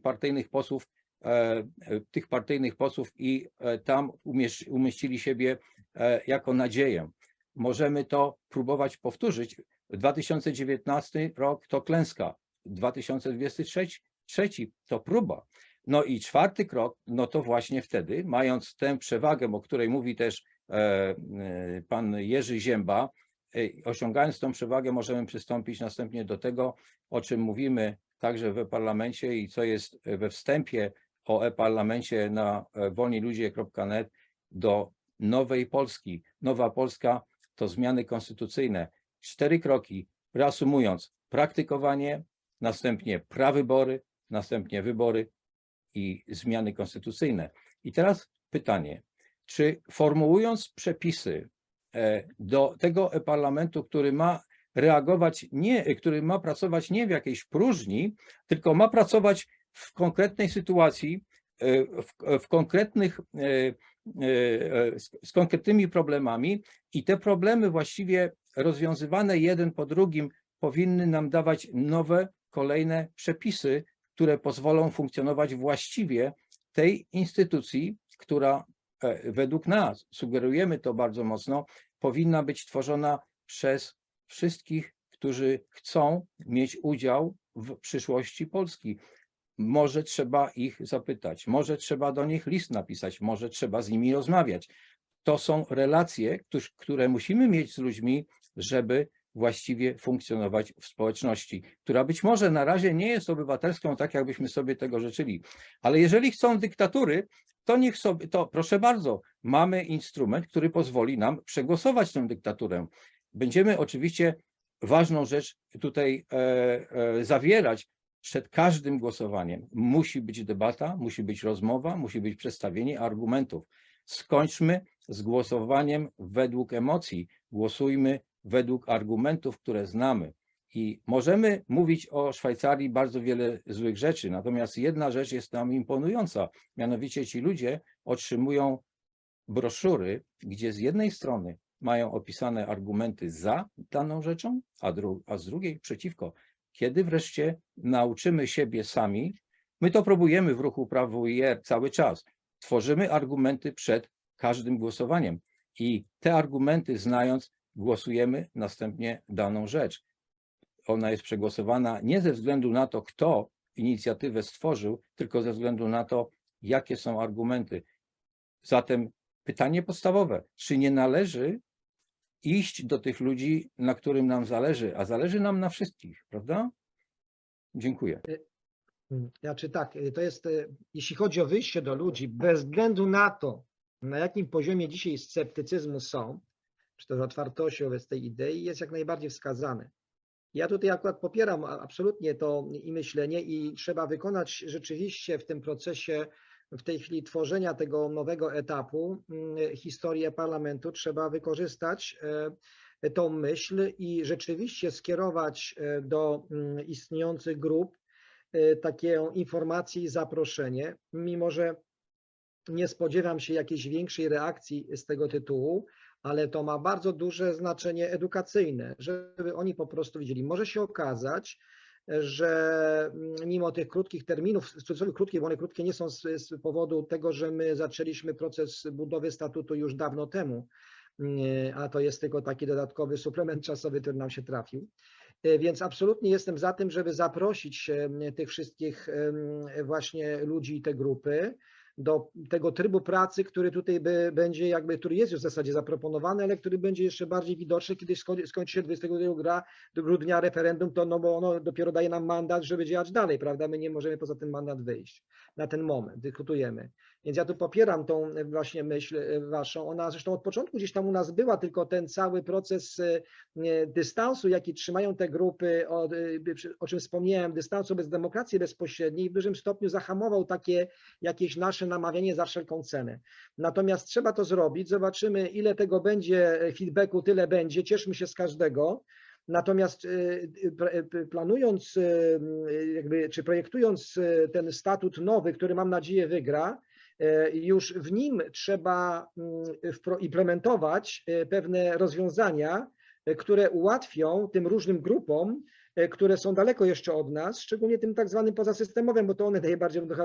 tych partyjnych posłów i tam umieścili siebie jako nadzieję. Możemy to próbować powtórzyć. 2019 rok to klęska, 2023 trzeci to próba. No i czwarty krok, no to właśnie wtedy, mając tę przewagę, o której mówi też pan Jerzy Ziemba, osiągając tą przewagę, możemy przystąpić następnie do tego, o czym mówimy także w e-parlamencie i co jest we wstępie o e-parlamencie na wolniludzie.net, do nowej Polski. Nowa Polska to zmiany konstytucyjne. 4 kroki, reasumując, praktykowanie, następnie prawybory, następnie wybory i zmiany konstytucyjne. I teraz pytanie, czy formułując przepisy do tego e-parlamentu, który ma reagować który ma pracować nie w jakiejś próżni, tylko ma pracować w konkretnej sytuacji, w konkretnych, z konkretnymi problemami i te problemy właściwie rozwiązywane jeden po drugim powinny nam dawać nowe, kolejne przepisy, które pozwolą funkcjonować właściwie tej instytucji, która według nas, sugerujemy to bardzo mocno, powinna być tworzona przez wszystkich, którzy chcą mieć udział w przyszłości Polski. Może trzeba ich zapytać, może trzeba do nich list napisać, może trzeba z nimi rozmawiać. To są relacje, które musimy mieć z ludźmi, żeby właściwie funkcjonować w społeczności, która być może na razie nie jest obywatelską, tak jakbyśmy sobie tego życzyli. Ale jeżeli chcą dyktatury, to niech sobie, to proszę bardzo, mamy instrument, który pozwoli nam przegłosować tę dyktaturę. Będziemy oczywiście ważną rzecz tutaj zawierać przed każdym głosowaniem. Musi być debata, musi być rozmowa, musi być przedstawienie argumentów. Skończmy z głosowaniem według emocji, głosujmy według argumentów, które znamy. I możemy mówić o Szwajcarii bardzo wiele złych rzeczy, natomiast jedna rzecz jest nam imponująca, mianowicie ci ludzie otrzymują broszury, gdzie z jednej strony mają opisane argumenty za daną rzeczą, a z drugiej przeciwko. Kiedy wreszcie nauczymy siebie sami, my to próbujemy w ruchu Prawo i IR cały czas, tworzymy argumenty przed każdym głosowaniem i te argumenty znając, głosujemy następnie daną rzecz. Ona jest przegłosowana nie ze względu na to, kto inicjatywę stworzył, tylko ze względu na to, jakie są argumenty. Zatem pytanie podstawowe, czy nie należy iść do tych ludzi, na którym nam zależy, a zależy nam na wszystkich, prawda? Dziękuję. Znaczy tak, to jest, jeśli chodzi o wyjście do ludzi, bez względu na to, na jakim poziomie dzisiaj sceptycyzmu są, czy też otwartości wobec tej idei, jest jak najbardziej wskazane. Ja tutaj akurat popieram absolutnie to i myślenie i trzeba wykonać rzeczywiście w tym procesie, w tej chwili tworzenia tego nowego etapu historii parlamentu, trzeba wykorzystać tą myśl i rzeczywiście skierować do istniejących grup takie informacje i zaproszenie, mimo że nie spodziewam się jakiejś większej reakcji z tego tytułu, ale to ma bardzo duże znaczenie edukacyjne, żeby oni po prostu widzieli. Może się okazać, że mimo tych krótkich terminów, w cudzysłowie krótkie, bo one krótkie nie są z powodu tego, że my zaczęliśmy proces budowy statutu już dawno temu, a to jest tylko taki dodatkowy suplement czasowy, który nam się trafił. Więc absolutnie jestem za tym, żeby zaprosić tych wszystkich właśnie ludzi i te grupy do tego trybu pracy, który tutaj będzie jakby, który jest już w zasadzie zaproponowany, ale który będzie jeszcze bardziej widoczny, kiedy skończy się 22 grudnia referendum, to no bo ono dopiero daje nam mandat, żeby działać dalej, prawda? My nie możemy poza ten mandat wyjść na ten moment, dyskutujemy. Więc ja tu popieram tą właśnie myśl waszą. Ona zresztą od początku gdzieś tam u nas była, tylko ten cały proces dystansu, jaki trzymają te grupy, o czym wspomniałem, dystansu wobec demokracji bezpośredniej, w dużym stopniu zahamował takie jakieś nasze namawianie za wszelką cenę. Natomiast trzeba to zrobić, zobaczymy, ile tego będzie feedbacku, tyle będzie, cieszmy się z każdego. Natomiast planując, jakby, czy projektując ten statut nowy, który mam nadzieję wygra, już w nim trzeba implementować pewne rozwiązania, które ułatwią tym różnym grupom, które są daleko jeszcze od nas, szczególnie tym tak zwanym pozasystemowym, bo to one najbardziej będą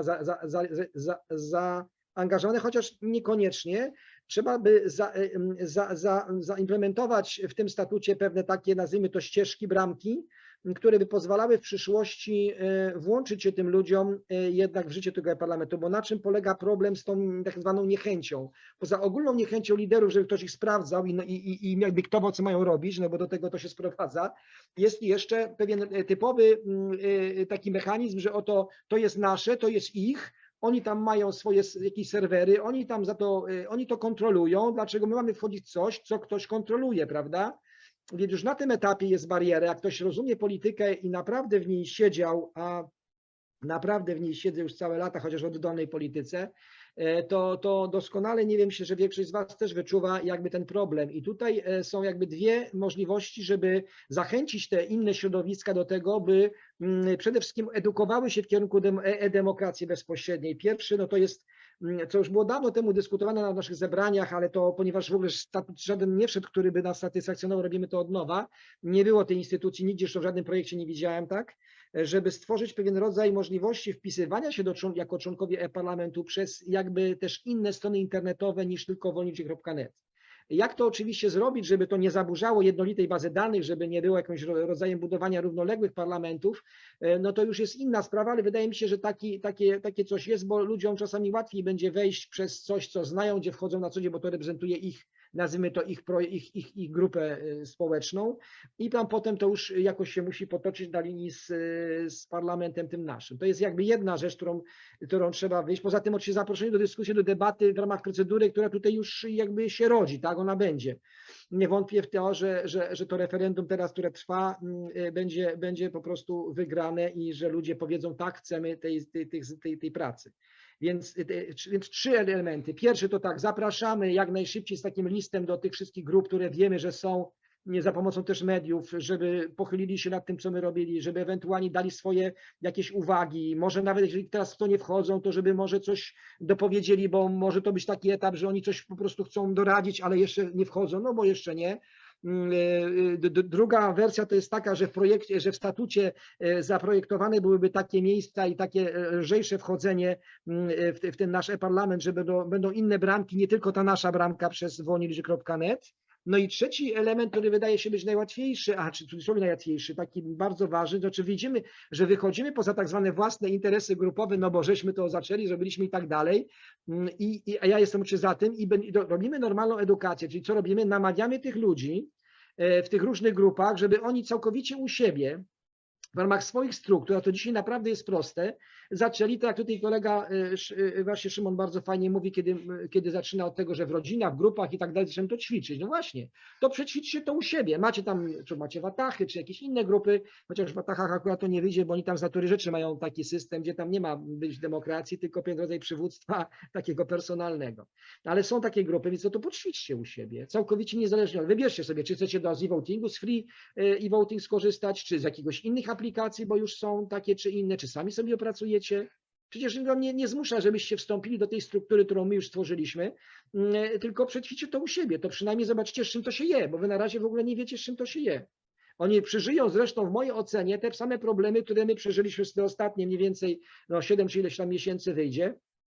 zaangażowane, chociaż niekoniecznie. Trzeba by zaimplementować w tym statucie pewne takie, nazwijmy to, ścieżki, bramki, które by pozwalały w przyszłości włączyć się tym ludziom jednak w życie tego parlamentu, bo na czym polega problem z tą tak zwaną niechęcią? Poza ogólną niechęcią liderów, żeby ktoś ich sprawdzał i dyktował, co mają robić, no bo do tego to się sprowadza, jest jeszcze pewien typowy taki mechanizm, że oto to jest nasze, to jest ich, oni tam mają swoje jakieś serwery, oni to kontrolują, dlaczego my mamy wchodzić w coś, co ktoś kontroluje, prawda? Więc już na tym etapie jest bariera, jak ktoś rozumie politykę i naprawdę w niej siedział, a naprawdę w niej siedzę już całe lata, chociaż w oddolnej polityce, to doskonale, nie wiem, myślę, że większość z Was też wyczuwa jakby ten problem. I tutaj są jakby dwie możliwości, żeby zachęcić te inne środowiska do tego, by przede wszystkim edukowały się w kierunku demokracji bezpośredniej. Pierwszy, no to jest, co już było dawno temu dyskutowane na naszych zebraniach, ale to ponieważ w ogóle statut żaden nie wszedł, który by nas satysfakcjonował, robimy to od nowa. Nie było tej instytucji, nigdzie jeszcze w żadnym projekcie nie widziałem, tak? Żeby stworzyć pewien rodzaj możliwości wpisywania się jako członkowie e-parlamentu przez jakby też inne strony internetowe niż tylko wolniczy.net. Jak to oczywiście zrobić, żeby to nie zaburzało jednolitej bazy danych, żeby nie było jakimś rodzajem budowania równoległych parlamentów, no to już jest inna sprawa, ale wydaje mi się, że takie coś jest, bo ludziom czasami łatwiej będzie wejść przez coś, co znają, gdzie wchodzą na co dzień, bo to reprezentuje ich, nazwijmy to ich grupę społeczną i tam potem to już jakoś się musi potoczyć na linii z parlamentem tym naszym. To jest jakby jedna rzecz, którą trzeba wyjść. Poza tym oczywiście zaproszenie do dyskusji, do debaty w ramach procedury, która tutaj już jakby się rodzi, tak, ona będzie. Nie wątpię w to, że to referendum teraz, które trwa, będzie po prostu wygrane i że ludzie powiedzą tak, chcemy tej pracy. Więc trzy elementy. Pierwszy to tak, zapraszamy jak najszybciej z takim listem do tych wszystkich grup, które wiemy, że są, nie za pomocą też mediów, żeby pochylili się nad tym, co my robili, żeby ewentualnie dali swoje jakieś uwagi, może nawet jeżeli teraz w to nie wchodzą, to żeby może coś dopowiedzieli, bo może to być taki etap, że oni coś po prostu chcą doradzić, ale jeszcze nie wchodzą, no bo jeszcze nie. Druga wersja to jest taka, że w projekcie, że w statucie zaprojektowane byłyby takie miejsca i takie lżejsze wchodzenie w ten nasz e-parlament, że będą inne bramki, nie tylko ta nasza bramka przez wolniczy.net. No i trzeci element, który wydaje się być najłatwiejszy, czy w cudzysłowie najłatwiejszy, taki bardzo ważny, to znaczy widzimy, że wychodzimy poza tak zwane własne interesy grupowe, no bo żeśmy to zaczęli, zrobiliśmy i tak dalej. A ja jestem oczywiście za tym i robimy normalną edukację, czyli co robimy? Namawiamy tych ludzi w tych różnych grupach, żeby oni całkowicie u siebie, w ramach swoich struktur, a to dzisiaj naprawdę jest proste, zaczęli, tak jak tutaj kolega właśnie Szymon bardzo fajnie mówi, kiedy zaczyna od tego, że w rodzinach, w grupach i tak dalej, zaczynamy to ćwiczyć. No właśnie, to przećwiczcie to u siebie. Macie tam, czy macie Watachy, czy jakieś inne grupy, chociaż w Watachach akurat to nie wyjdzie, bo oni tam z natury rzeczy mają taki system, gdzie tam nie ma być demokracji, tylko pewien rodzaj przywództwa takiego personalnego. Ale są takie grupy, więc to poćwiczcie u siebie, całkowicie niezależnie. Wybierzcie sobie, czy chcecie do e-votingu, z free e-voting skorzystać, czy z jakiegoś innych aplikacji, bo już są takie czy inne, czy sami sobie opracujecie. Przecież nie zmusza, żebyście wstąpili do tej struktury, którą my już stworzyliśmy, tylko przećwiczcie to u siebie, to przynajmniej zobaczcie, z czym to się je, bo wy na razie w ogóle nie wiecie, z czym to się je. Oni przeżyją zresztą w mojej ocenie te same problemy, które my przeżyliśmy z te ostatnie mniej więcej 7 czy ileś tam miesięcy wyjdzie.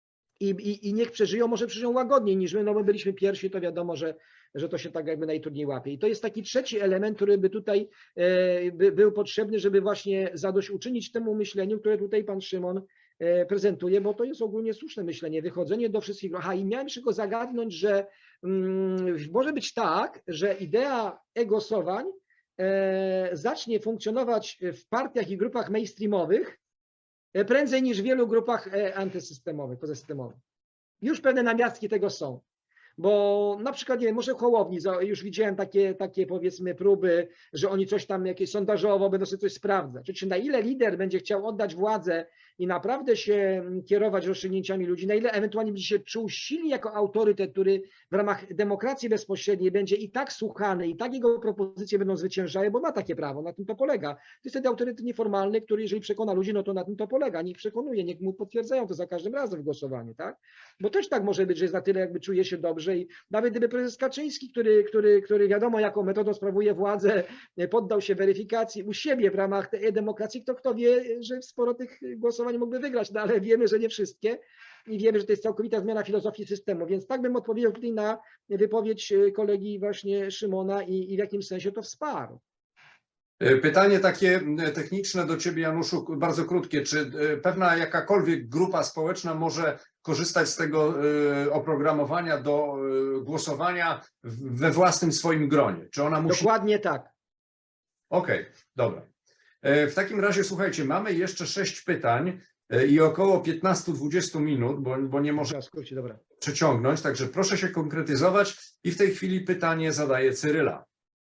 I niech przeżyją, może przeżyją łagodniej niż my, no my byliśmy pierwsi, to wiadomo, że to się tak jakby najtrudniej łapie. I to jest taki trzeci element, który by tutaj był potrzebny, żeby właśnie zadośćuczynić temu myśleniu, które tutaj pan Szymon prezentuje, bo to jest ogólnie słuszne myślenie, wychodzenie do wszystkich. I miałem jeszcze go zagadnąć, że może być tak, że idea e-głosowań zacznie funkcjonować w partiach i grupach mainstreamowych prędzej niż w wielu grupach antysystemowych, pozasystemowych. Już pewne namiastki tego są. Bo na przykład, nie wiem, może w Hołowni już widziałem takie powiedzmy próby, że oni coś tam jakieś sondażowo będą sobie coś sprawdzać. Czy na ile lider będzie chciał oddać władzę i naprawdę się kierować rozstrzygnięciami ludzi, na ile ewentualnie będzie się czuł silnie jako autorytet, który w ramach demokracji bezpośredniej będzie i tak słuchany, i tak jego propozycje będą zwyciężały, bo ma takie prawo, na tym to polega. To jest wtedy autorytet nieformalny, który jeżeli przekona ludzi, no to na tym to polega, niech przekonuje, niech mu potwierdzają to za każdym razem w głosowaniu, tak? Bo też tak może być, że jest na tyle jakby czuje się dobrze i nawet gdyby prezes Kaczyński, który wiadomo jaką metodą sprawuje władzę, poddał się weryfikacji u siebie w ramach tej demokracji, to kto wie, że sporo tych głosowań mógłby wygrać, no ale wiemy, że nie wszystkie i wiemy, że to jest całkowita zmiana filozofii systemu, więc tak bym odpowiedział tutaj na wypowiedź kolegi właśnie Szymona i w jakim sensie to wsparł. Pytanie takie techniczne do Ciebie, Januszu, bardzo krótkie. Czy pewna jakakolwiek grupa społeczna może korzystać z tego oprogramowania do głosowania we własnym swoim gronie? Czy ona musi... Dokładnie tak. Okej, dobra. W takim razie, słuchajcie, mamy jeszcze 6 pytań i około 15-20 minut, bo nie może Skróci, dobra. przeciągnąć, także proszę się konkretyzować i w tej chwili pytanie zadaje Cyryla.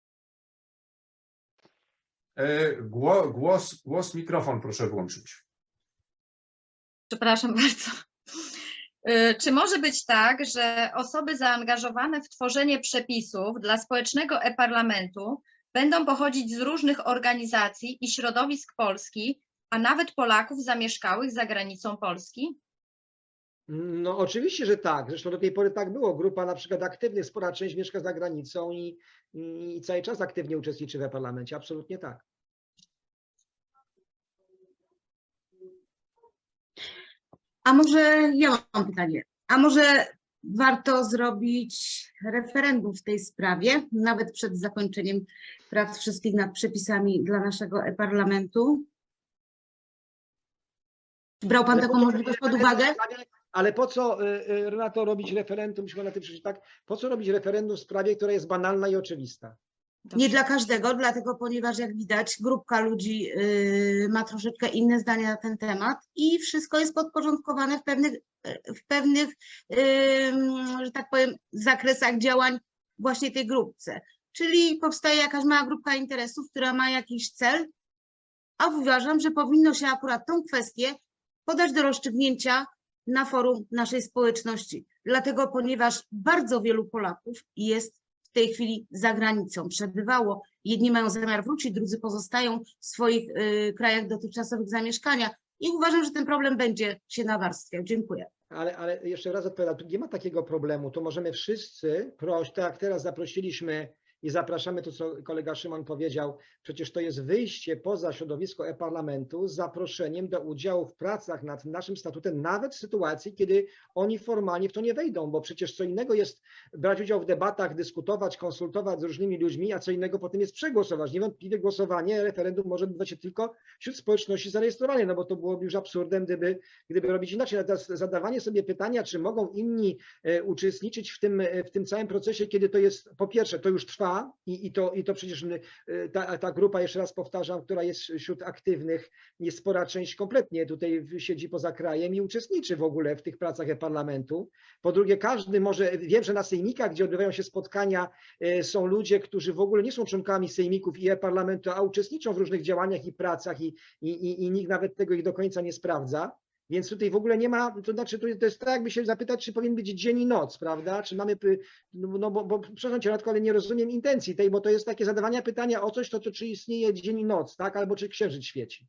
Mikrofon proszę włączyć. Przepraszam bardzo. Czy może być tak, że osoby zaangażowane w tworzenie przepisów dla społecznego e-parlamentu będą pochodzić z różnych organizacji i środowisk Polski, a nawet Polaków zamieszkałych za granicą Polski? No oczywiście, że tak. Zresztą do tej pory tak było. Grupa na przykład aktywnych, spora część mieszka za granicą i cały czas aktywnie uczestniczy w parlamencie. Absolutnie tak. A może ja mam pytanie, a może warto zrobić referendum w tej sprawie, nawet przed zakończeniem prac wszystkich nad przepisami dla naszego e-parlamentu? Brał Pan taką możliwość pod uwagę? Ale po co, Renato, robić referendum, musimy na tym przeczytać, tak? Po co robić referendum w sprawie, która jest banalna i oczywista? Nie dla każdego, dlatego ponieważ jak widać grupka ludzi ma troszeczkę inne zdania na ten temat i wszystko jest podporządkowane w pewnych że tak powiem, zakresach działań właśnie tej grupce. Czyli powstaje jakaś mała grupka interesów, która ma jakiś cel, a uważam, że powinno się akurat tą kwestię podać do rozstrzygnięcia na forum naszej społeczności. Dlatego, ponieważ bardzo wielu Polaków jest w tej chwili za granicą, przebywało. Jedni mają zamiar wrócić, drudzy pozostają w swoich krajach dotychczasowych zamieszkania i uważam, że ten problem będzie się nawarstwiał. Dziękuję. Ale jeszcze raz odpowiadam, tu nie ma takiego problemu, to możemy wszyscy prosić, tak jak teraz zaprosiliśmy i zapraszamy to, co kolega Szymon powiedział, przecież to jest wyjście poza środowisko e-parlamentu z zaproszeniem do udziału w pracach nad naszym statutem, nawet w sytuacji, kiedy oni formalnie w to nie wejdą, bo przecież co innego jest brać udział w debatach, dyskutować, konsultować z różnymi ludźmi, a co innego potem jest przegłosować. Niewątpliwie głosowanie, referendum może odbywać się tylko wśród społeczności zarejestrowanej, no bo to byłoby już absurdem, gdyby robić inaczej. Natomiast zadawanie sobie pytania, czy mogą inni uczestniczyć w tym całym procesie, kiedy to jest, po pierwsze, to już trwa, i to przecież ta grupa, jeszcze raz powtarzam, która jest wśród aktywnych, jest spora część kompletnie tutaj siedzi poza krajem i uczestniczy w ogóle w tych pracach e-parlamentu. Po drugie, każdy może, wiem, że na sejmikach, gdzie odbywają się spotkania, są ludzie, którzy w ogóle nie są członkami sejmików i e-parlamentu, a uczestniczą w różnych działaniach i pracach i nikt nawet tego ich do końca nie sprawdza. Więc tutaj w ogóle nie ma, to znaczy to jest tak, jakby się zapytać, czy powinien być dzień i noc, prawda? Czy mamy, no bo przepraszam Cię, Radko, ale nie rozumiem intencji tej, bo to jest takie zadawanie pytania o coś, to czy istnieje dzień i noc, tak? Albo czy księżyc świeci.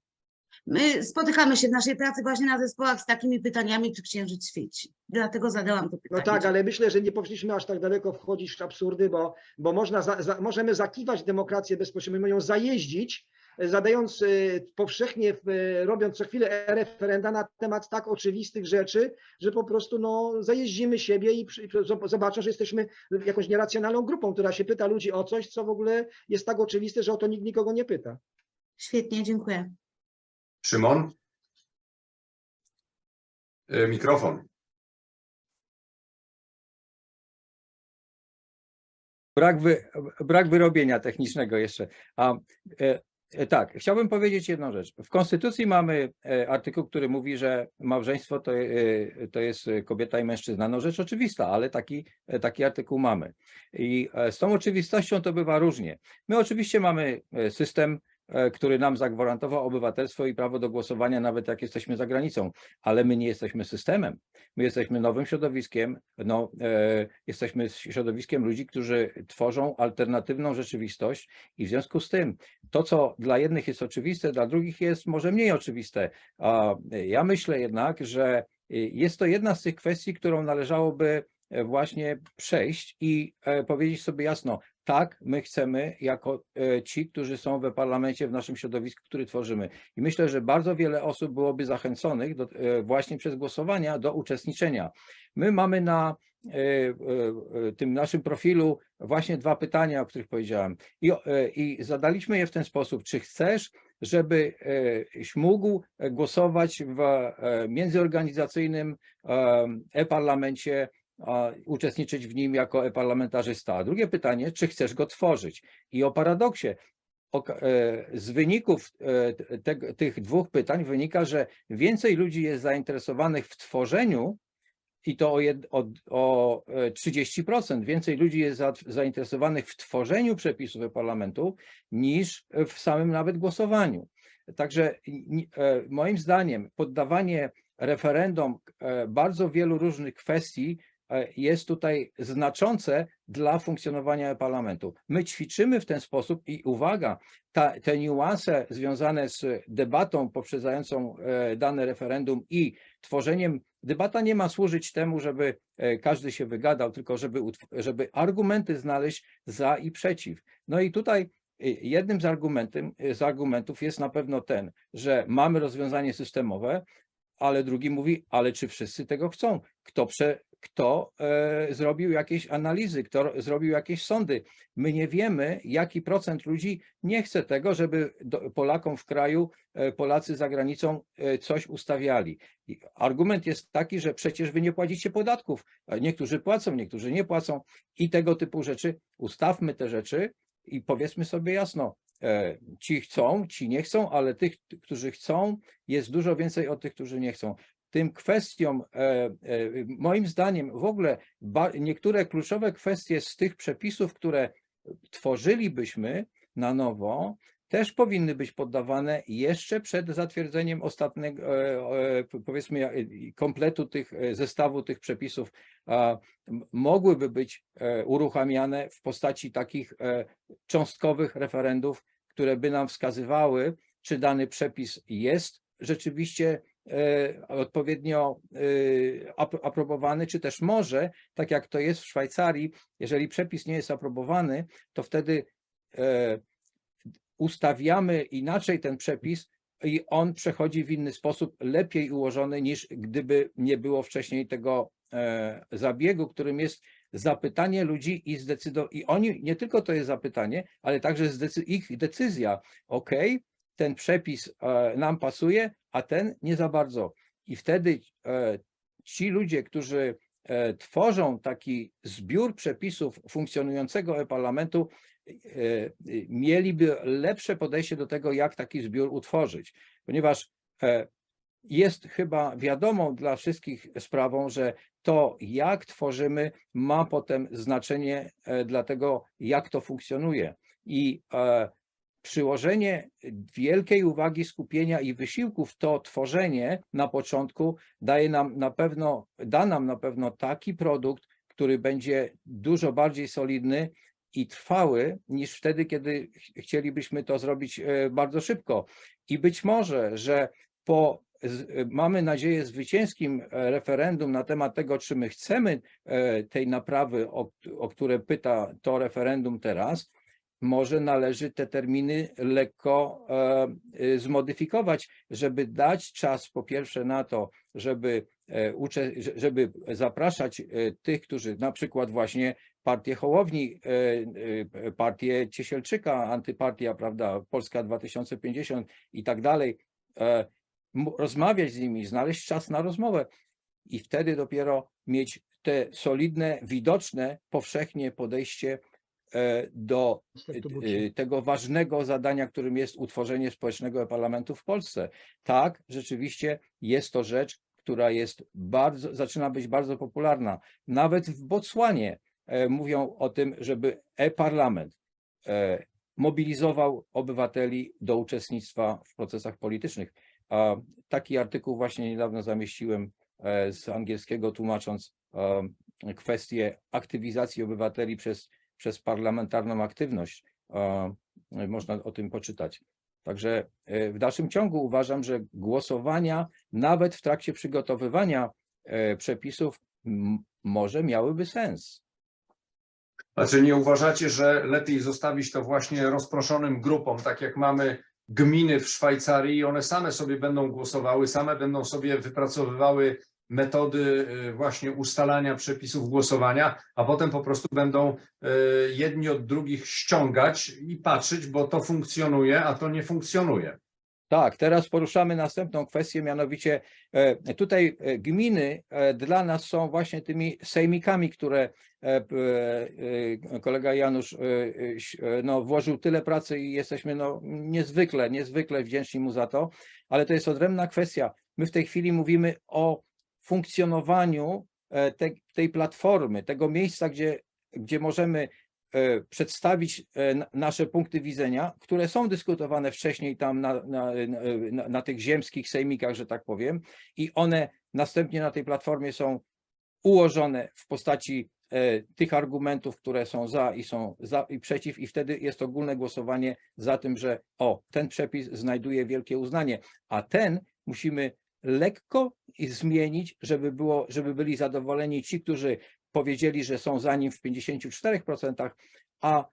My spotykamy się w naszej pracy właśnie na zespołach z takimi pytaniami, czy księżyc świeci. Dlatego zadałam to pytanie. No tak, ale myślę, że nie powinniśmy aż tak daleko wchodzić w absurdy, bo możemy zakiwać demokrację bezpośrednio, ją zajeździć, zadając powszechnie, robiąc co chwilę referenda na temat tak oczywistych rzeczy, że po prostu zajeździmy siebie i zobaczą, że jesteśmy jakąś nieracjonalną grupą, która się pyta ludzi o coś, co w ogóle jest tak oczywiste, że o to nikt nikogo nie pyta. Świetnie, dziękuję. Szymon? Mikrofon. Brak wyrobienia technicznego jeszcze. Tak, chciałbym powiedzieć jedną rzecz. W Konstytucji mamy artykuł, który mówi, że małżeństwo to jest kobieta i mężczyzna. No rzecz oczywista, ale taki artykuł mamy. I z tą oczywistością to bywa różnie. My oczywiście mamy system, który nam zagwarantował obywatelstwo i prawo do głosowania, nawet jak jesteśmy za granicą, ale my nie jesteśmy systemem. My jesteśmy nowym środowiskiem, jesteśmy środowiskiem ludzi, którzy tworzą alternatywną rzeczywistość i w związku z tym to, co dla jednych jest oczywiste, dla drugich jest może mniej oczywiste. Ja myślę jednak, że jest to jedna z tych kwestii, którą należałoby właśnie przejść i powiedzieć sobie jasno, tak, my chcemy jako ci, którzy są w parlamencie, w naszym środowisku, który tworzymy. I myślę, że bardzo wiele osób byłoby zachęconych właśnie przez głosowania do uczestniczenia. My mamy na tym naszym profilu właśnie 2 pytania, o których powiedziałem. I zadaliśmy je w ten sposób. Czy chcesz, żebyś mógł głosować w międzyorganizacyjnym e-parlamencie, uczestniczyć w nim jako e-parlamentarzysta? A drugie pytanie, czy chcesz go tworzyć? I o paradoksie, z wyników tych 2 pytań wynika, że więcej ludzi jest zainteresowanych w tworzeniu, i to o 30%. Więcej ludzi jest zainteresowanych w tworzeniu przepisów e-parlamentu niż w samym nawet głosowaniu. Także moim zdaniem poddawanie referendum bardzo wielu różnych kwestii jest tutaj znaczące dla funkcjonowania e-parlamentu. My ćwiczymy w ten sposób i uwaga, te niuanse związane z debatą poprzedzającą dane referendum i tworzeniem, debata nie ma służyć temu, żeby każdy się wygadał, tylko żeby argumenty znaleźć za i przeciw. No i tutaj jednym z argumentów jest na pewno ten, że mamy rozwiązanie systemowe, ale drugi mówi, ale czy wszyscy tego chcą? Kto zrobił jakieś analizy, kto zrobił jakieś sądy? My nie wiemy, jaki procent ludzi nie chce tego, żeby Polakom w kraju, Polacy za granicą coś ustawiali. I argument jest taki, że przecież wy nie płacicie podatków. Niektórzy płacą, niektórzy nie płacą i tego typu rzeczy. Ustawmy te rzeczy i powiedzmy sobie jasno, ci chcą, ci nie chcą, ale tych, którzy chcą, jest dużo więcej od tych, którzy nie chcą. Tym kwestiom, moim zdaniem, w ogóle niektóre kluczowe kwestie z tych przepisów, które tworzylibyśmy na nowo, też powinny być poddawane jeszcze przed zatwierdzeniem ostatniego, powiedzmy, kompletu zestawu tych przepisów. Mogłyby być uruchamiane w postaci takich cząstkowych referendów, które by nam wskazywały, czy dany przepis jest rzeczywiście odpowiednio aprobowany, czy też może, tak jak to jest w Szwajcarii, jeżeli przepis nie jest aprobowany, to wtedy ustawiamy inaczej ten przepis i on przechodzi w inny sposób, lepiej ułożony, niż gdyby nie było wcześniej tego zabiegu, którym jest zapytanie ludzi i oni, nie tylko to jest zapytanie, ale także ich decyzja, ten przepis nam pasuje, a ten nie za bardzo. I wtedy ci ludzie, którzy tworzą taki zbiór przepisów funkcjonującego e-parlamentu, mieliby lepsze podejście do tego, jak taki zbiór utworzyć. Ponieważ jest chyba wiadomą dla wszystkich sprawą, że to, jak tworzymy, ma potem znaczenie dla tego, jak to funkcjonuje. I przyłożenie wielkiej uwagi, skupienia i wysiłku w to tworzenie na początku da nam na pewno taki produkt, który będzie dużo bardziej solidny i trwały niż wtedy, kiedy chcielibyśmy to zrobić bardzo szybko. I być może, że mamy nadzieję, zwycięskim referendum na temat tego, czy my chcemy tej naprawy, o które pyta to referendum teraz, może należy te terminy lekko zmodyfikować, żeby dać czas po pierwsze na to, żeby zapraszać tych, którzy na przykład właśnie partię Hołowni, partię Ciesielczyka, antypartia, prawda, Polska 2050 i tak dalej, rozmawiać z nimi, znaleźć czas na rozmowę i wtedy dopiero mieć te solidne, widoczne, powszechnie podejście do tego ważnego zadania, którym jest utworzenie społecznego parlamentu w Polsce. Tak, rzeczywiście jest to rzecz, która zaczyna być bardzo popularna. Nawet w Botswanie mówią o tym, żeby e-parlament mobilizował obywateli do uczestnictwa w procesach politycznych. Taki artykuł właśnie niedawno zamieściłem z angielskiego, tłumacząc kwestię aktywizacji obywateli przez parlamentarną aktywność. Można o tym poczytać. Także w dalszym ciągu uważam, że głosowania, nawet w trakcie przygotowywania przepisów, może miałyby sens. A czy nie uważacie, że lepiej zostawić to właśnie rozproszonym grupom, tak jak mamy gminy w Szwajcarii i one same sobie będą głosowały, same będą sobie wypracowywały metody właśnie ustalania przepisów głosowania, a potem po prostu będą jedni od drugich ściągać i patrzeć, bo to funkcjonuje, a to nie funkcjonuje. Tak, teraz poruszamy następną kwestię, mianowicie tutaj gminy dla nas są właśnie tymi sejmikami, które kolega Janusz no, włożył tyle pracy i jesteśmy no, niezwykle wdzięczni mu za to, ale to jest odrębna kwestia. My w tej chwili mówimy o funkcjonowaniu tej platformy, tego miejsca, gdzie możemy przedstawić nasze punkty widzenia, które są dyskutowane wcześniej tam na tych ziemskich sejmikach, że tak powiem, i one następnie na tej platformie są ułożone w postaci tych argumentów, które są za i przeciw, i wtedy jest ogólne głosowanie za tym, że ten przepis znajduje wielkie uznanie, a ten musimy lekko zmienić, żeby byli zadowoleni ci, którzy powiedzieli, że są za nim w 54%, a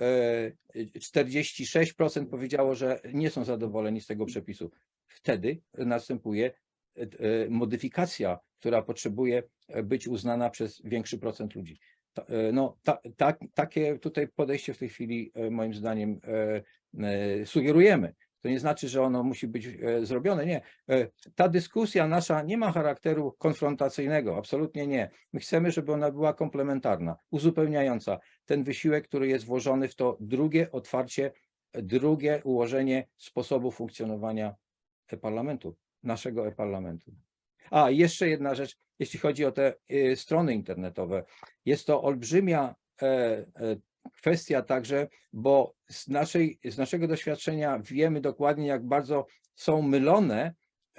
46% powiedziało, że nie są zadowoleni z tego przepisu. Wtedy następuje modyfikacja, która potrzebuje być uznana przez większy procent ludzi. No, takie tutaj podejście w tej chwili moim zdaniem sugerujemy. To nie znaczy, że ono musi być zrobione. Nie. Ta dyskusja nasza nie ma charakteru konfrontacyjnego, absolutnie nie. My chcemy, żeby ona była komplementarna, uzupełniająca ten wysiłek, który jest włożony w to drugie otwarcie, drugie ułożenie sposobu funkcjonowania e-parlamentu, naszego e-parlamentu. A, jeszcze jedna rzecz, jeśli chodzi o te strony internetowe. Jest to olbrzymia kwestia także, bo z naszego doświadczenia wiemy dokładnie, jak bardzo są mylone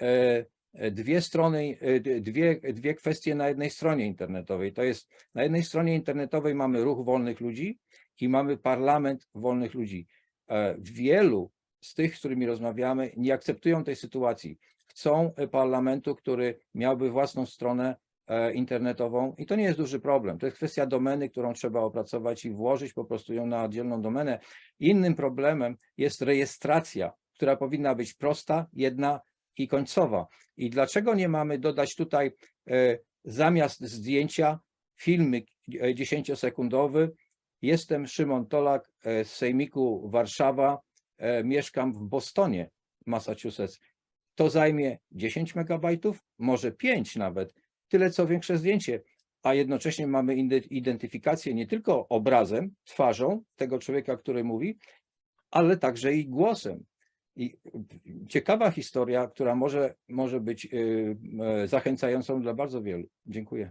dwie kwestie na jednej stronie internetowej. To jest, na jednej stronie internetowej mamy Ruch Wolnych Ludzi i mamy Parlament Wolnych Ludzi. Wielu z tych, z którymi rozmawiamy, nie akceptują tej sytuacji. Chcą parlamentu, który miałby własną stronę internetową i to nie jest duży problem. To jest kwestia domeny, którą trzeba opracować i włożyć po prostu ją na oddzielną domenę. Innym problemem jest rejestracja, która powinna być prosta, jedna i końcowa. I dlaczego nie mamy dodać tutaj zamiast zdjęcia filmik 10-sekundowy? Jestem Szymon Tolak z Sejmiku Warszawa, mieszkam w Bostonie, Massachusetts. To zajmie 10 megabajtów, może 5 nawet, tyle co większe zdjęcie, a jednocześnie mamy identyfikację nie tylko obrazem, twarzą tego człowieka, który mówi, ale także i głosem. I ciekawa historia, która może być zachęcającą dla bardzo wielu. Dziękuję.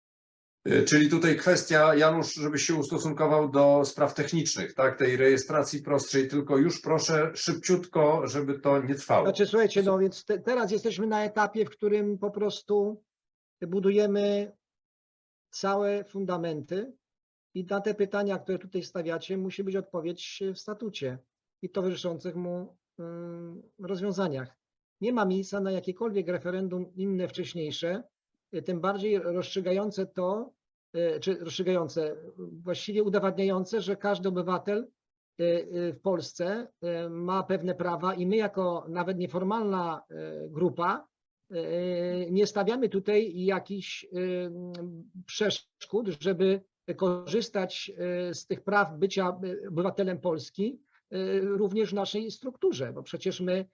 Czyli tutaj kwestia, Janusz, żebyś się ustosunkował do spraw technicznych, tak, tej rejestracji prostszej, tylko już proszę szybciutko, żeby to nie trwało. Znaczy, słuchajcie, no więc teraz jesteśmy na etapie, w którym po prostu budujemy całe fundamenty i na te pytania, które tutaj stawiacie, musi być odpowiedź w statucie i towarzyszących mu rozwiązaniach. Nie ma miejsca na jakiekolwiek referendum inne wcześniejsze, tym bardziej rozstrzygające to, czy rozstrzygające, właściwie udowadniające, że każdy obywatel w Polsce ma pewne prawa i my jako nawet nieformalna grupa nie stawiamy tutaj jakichś przeszkód, żeby korzystać z tych praw bycia obywatelem Polski również w naszej strukturze, bo przecież my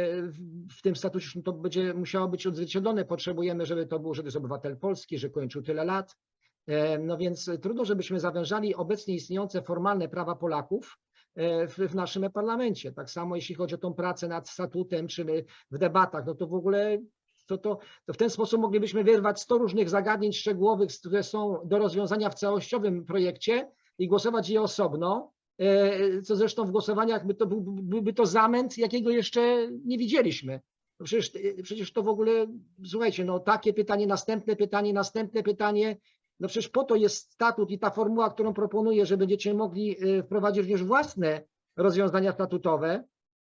w tym statusie to będzie musiało być odzwierciedlone. Potrzebujemy, żeby to było, że to jest obywatel polski, że kończył tyle lat. No więc trudno, żebyśmy zawężali obecnie istniejące formalne prawa Polaków w naszym parlamencie. Tak samo jeśli chodzi o tą pracę nad statutem, czy w debatach, no to w ogóle to w ten sposób moglibyśmy wyrwać 100 różnych zagadnień szczegółowych, które są do rozwiązania w całościowym projekcie i głosować je osobno, co zresztą w głosowaniach byłby to zamęt, jakiego jeszcze nie widzieliśmy. Przecież to w ogóle, słuchajcie, no takie pytanie, następne pytanie, no przecież po to jest statut i ta formuła, którą proponuję, że będziecie mogli wprowadzić również własne rozwiązania statutowe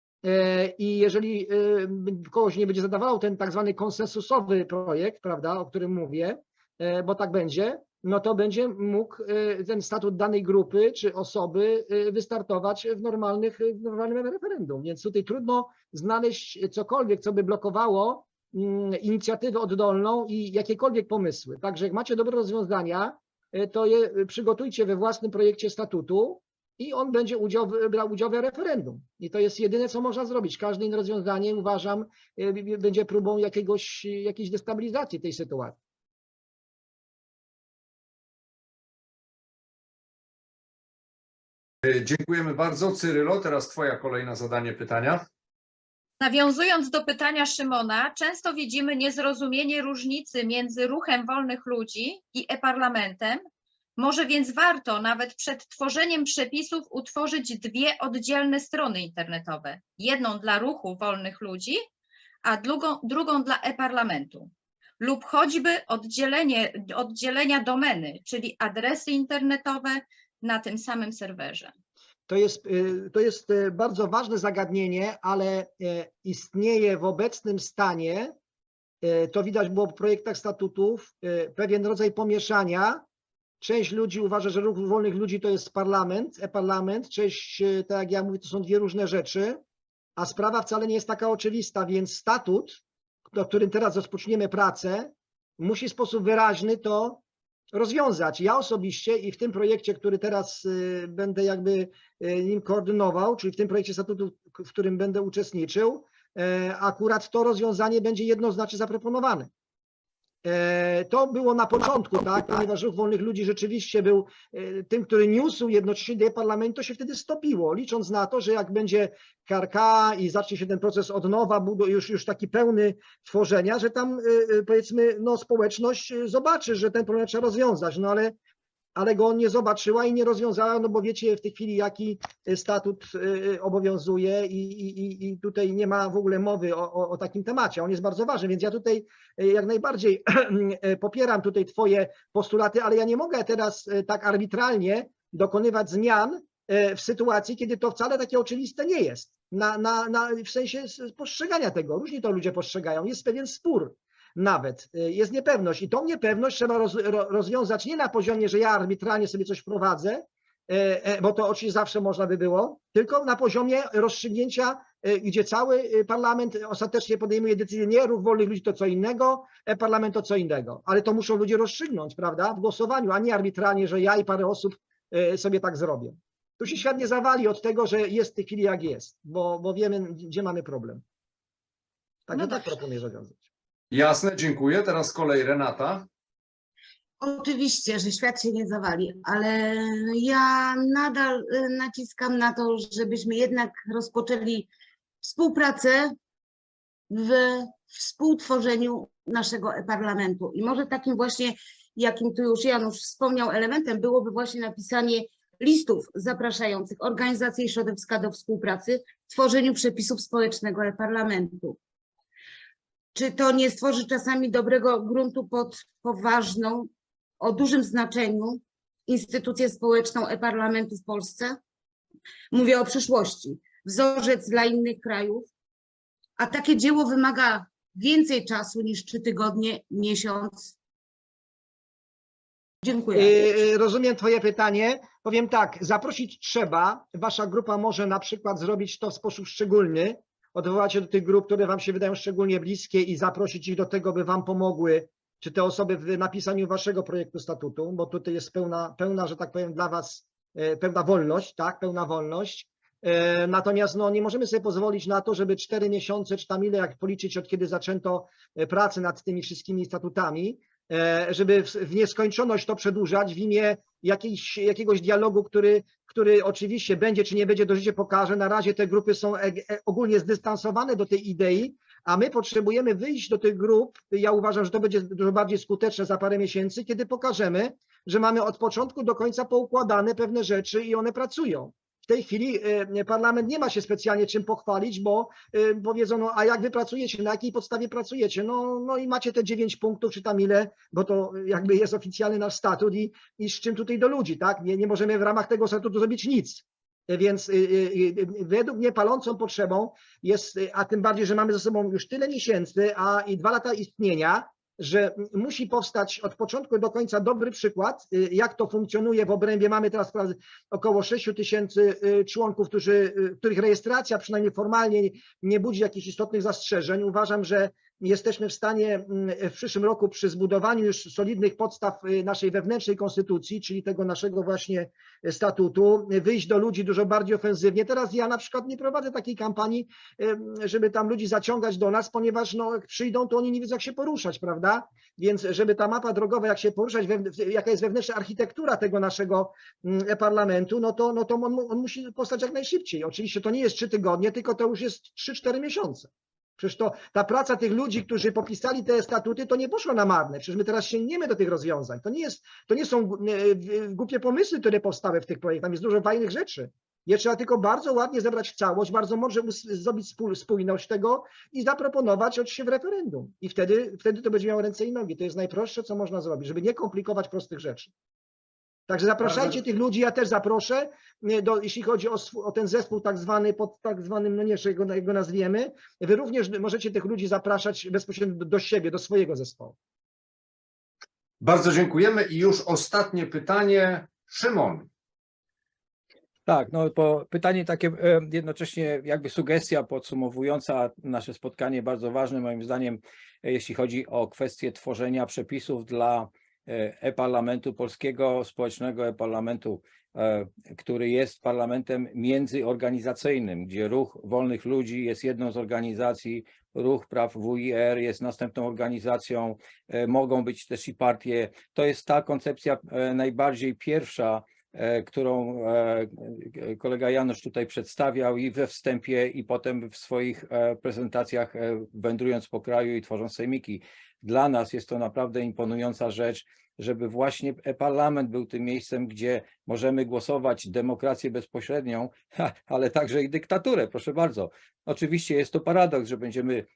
i jeżeli kogoś nie będzie zadawał ten tak zwany konsensusowy projekt, prawda, o którym mówię, bo tak będzie, no to będzie mógł ten statut danej grupy czy osoby wystartować w normalnym referendum. Więc tutaj trudno znaleźć cokolwiek, co by blokowało inicjatywę oddolną i jakiekolwiek pomysły. Także jak macie dobre rozwiązania, to je przygotujcie we własnym projekcie statutu i on będzie brał udział w referendum. I to jest jedyne, co można zrobić. Każde inne rozwiązanie, uważam, będzie próbą jakiejś destabilizacji tej sytuacji. Dziękujemy bardzo. Cyrylo, teraz twoja kolejna zadanie pytania. Nawiązując do pytania Szymona, często widzimy niezrozumienie różnicy między ruchem wolnych ludzi i e-parlamentem. Może więc warto nawet przed tworzeniem przepisów utworzyć dwie oddzielne strony internetowe. Jedną dla ruchu wolnych ludzi, a drugą dla e-parlamentu. Lub choćby oddzielenia domeny, czyli adresy internetowe na tym samym serwerze. To jest bardzo ważne zagadnienie, ale istnieje w obecnym stanie, to widać było w projektach statutów, pewien rodzaj pomieszania. Część ludzi uważa, że ruch wolnych ludzi to jest parlament, e-parlament, część, tak jak ja mówię, to są dwie różne rzeczy, a sprawa wcale nie jest taka oczywista, więc statut, nad którym teraz rozpoczniemy pracę, musi w sposób wyraźny to rozwiązać. Ja osobiście i w tym projekcie, który teraz będę jakby nim koordynował, czyli w tym projekcie statutu, w którym będę uczestniczył, akurat to rozwiązanie będzie jednoznacznie zaproponowane. To było na początku, tak, ponieważ ruch wolnych ludzi rzeczywiście był tym, który niósł jednocześnie do parlamentu, to się wtedy stopiło, licząc na to, że jak będzie KRK i zacznie się ten proces od nowa, już taki pełny tworzenia, że tam powiedzmy no, społeczność zobaczy, że ten problem trzeba rozwiązać, no ale go nie zobaczyła i nie rozwiązała, no bo wiecie w tej chwili jaki statut obowiązuje i tutaj nie ma w ogóle mowy o takim temacie, on jest bardzo ważny, więc ja tutaj jak najbardziej popieram tutaj twoje postulaty, ale ja nie mogę teraz tak arbitralnie dokonywać zmian w sytuacji, kiedy to wcale takie oczywiste nie jest, w sensie postrzegania tego, różnie to ludzie postrzegają, jest pewien spór. Nawet jest niepewność i tą niepewność trzeba rozwiązać nie na poziomie, że ja arbitralnie sobie coś wprowadzę, bo to oczywiście zawsze można by było, tylko na poziomie rozstrzygnięcia, gdzie cały parlament ostatecznie podejmuje decyzję, nie, ruch wolnych ludzi to co innego, parlament to co innego, ale to muszą ludzie rozstrzygnąć, prawda, w głosowaniu, a nie arbitralnie, że ja i parę osób sobie tak zrobię. Tu się świat nie zawali od tego, że jest w tej chwili jak jest, bo wiemy, gdzie mamy problem. Także tak proponuję rozwiązać. Jasne, dziękuję. Teraz kolej Renata. Oczywiście, że świat się nie zawali, ale ja nadal naciskam na to, żebyśmy jednak rozpoczęli współpracę w współtworzeniu naszego e-parlamentu. I może takim właśnie, jakim tu już Janusz wspomniał, elementem byłoby właśnie napisanie listów zapraszających organizacje i środowiska do współpracy w tworzeniu przepisów społecznego e-parlamentu. Czy to nie stworzy czasami dobrego gruntu pod poważną, o dużym znaczeniu instytucję społeczną e-parlamentu w Polsce? Mówię o przyszłości. Wzorzec dla innych krajów, a takie dzieło wymaga więcej czasu niż 3 tygodnie, miesiąc. Dziękuję. Rozumiem twoje pytanie. Powiem tak, zaprosić trzeba. Wasza grupa może na przykład zrobić to w sposób szczególny, odwołać się do tych grup, które wam się wydają szczególnie bliskie i zaprosić ich do tego, by wam pomogły, czy te osoby w napisaniu waszego projektu statutu, bo tutaj jest pełna, że tak powiem, dla was pełna wolność, tak, pełna wolność. Natomiast no, nie możemy sobie pozwolić na to, żeby 4 miesiące, czy tam ile, jak policzyć, od kiedy zaczęto pracę nad tymi wszystkimi statutami, żeby w nieskończoność to przedłużać w imię jakiegoś dialogu, który oczywiście będzie czy nie będzie, do życia pokaże. Na razie te grupy są ogólnie zdystansowane do tej idei, a my potrzebujemy wyjść do tych grup. Ja uważam, że to będzie dużo bardziej skuteczne za parę miesięcy, kiedy pokażemy, że mamy od początku do końca poukładane pewne rzeczy i one pracują. W tej chwili parlament nie ma się specjalnie czym pochwalić, bo powiedzą, no a jak wy pracujecie, na jakiej podstawie pracujecie? No i macie te 9 punktów, czy tam ile, bo to jakby jest oficjalny nasz statut i z czym tutaj do ludzi, tak? Nie możemy w ramach tego statutu zrobić nic. Więc według mnie palącą potrzebą jest, a tym bardziej, że mamy ze sobą już tyle miesięcy, i 2 lata istnienia, że musi powstać od początku do końca dobry przykład, jak to funkcjonuje w obrębie. Mamy teraz około 6 000 członków, których rejestracja przynajmniej formalnie nie budzi jakichś istotnych zastrzeżeń. Uważam, że jesteśmy w stanie w przyszłym roku przy zbudowaniu już solidnych podstaw naszej wewnętrznej konstytucji, czyli tego naszego właśnie statutu, wyjść do ludzi dużo bardziej ofensywnie. Teraz ja na przykład nie prowadzę takiej kampanii, żeby tam ludzi zaciągać do nas, ponieważ no, jak przyjdą, to oni nie wiedzą, jak się poruszać, prawda? Więc żeby ta mapa drogowa, jak się poruszać, jaka jest wewnętrzna architektura tego naszego e-parlamentu, no to on musi powstać jak najszybciej. Oczywiście to nie jest 3 tygodnie, tylko to już jest 3-4 miesiące. Przecież ta praca tych ludzi, którzy popisali te statuty, to nie poszło na marne. Przecież my teraz sięgniemy do tych rozwiązań. To nie są głupie pomysły, które powstały w tych projektach. Tam jest dużo fajnych rzeczy. Je trzeba tylko bardzo ładnie zebrać w całość, bardzo mądrze zrobić spójność tego i zaproponować oczywiście w referendum. I wtedy to będzie miało ręce i nogi. To jest najprostsze, co można zrobić, żeby nie komplikować prostych rzeczy. Także zapraszajcie tych ludzi, ja też zaproszę, jeśli chodzi o ten zespół tak zwany, pod tak zwanym, no nie wiem, jak go nazwiemy, wy również możecie tych ludzi zapraszać bezpośrednio do siebie, do swojego zespołu. Bardzo dziękujemy i już ostatnie pytanie. Szymon. Tak, no bo pytanie takie jednocześnie jakby sugestia podsumowująca nasze spotkanie, bardzo ważne moim zdaniem, jeśli chodzi o kwestię tworzenia przepisów dla e-parlamentu polskiego, społecznego e-parlamentu, który jest parlamentem międzyorganizacyjnym, gdzie Ruch Wolnych Ludzi jest jedną z organizacji, Ruch Praw WIR jest następną organizacją, mogą być też i partie. To jest ta koncepcja najbardziej pierwsza, którą kolega Janusz tutaj przedstawiał i we wstępie, i potem w swoich prezentacjach, wędrując po kraju i tworząc sejmiki. Dla nas jest to naprawdę imponująca rzecz, żeby właśnie e-parlament był tym miejscem, gdzie możemy głosować demokrację bezpośrednią, ale także i dyktaturę, proszę bardzo. Oczywiście jest to paradoks, że będziemy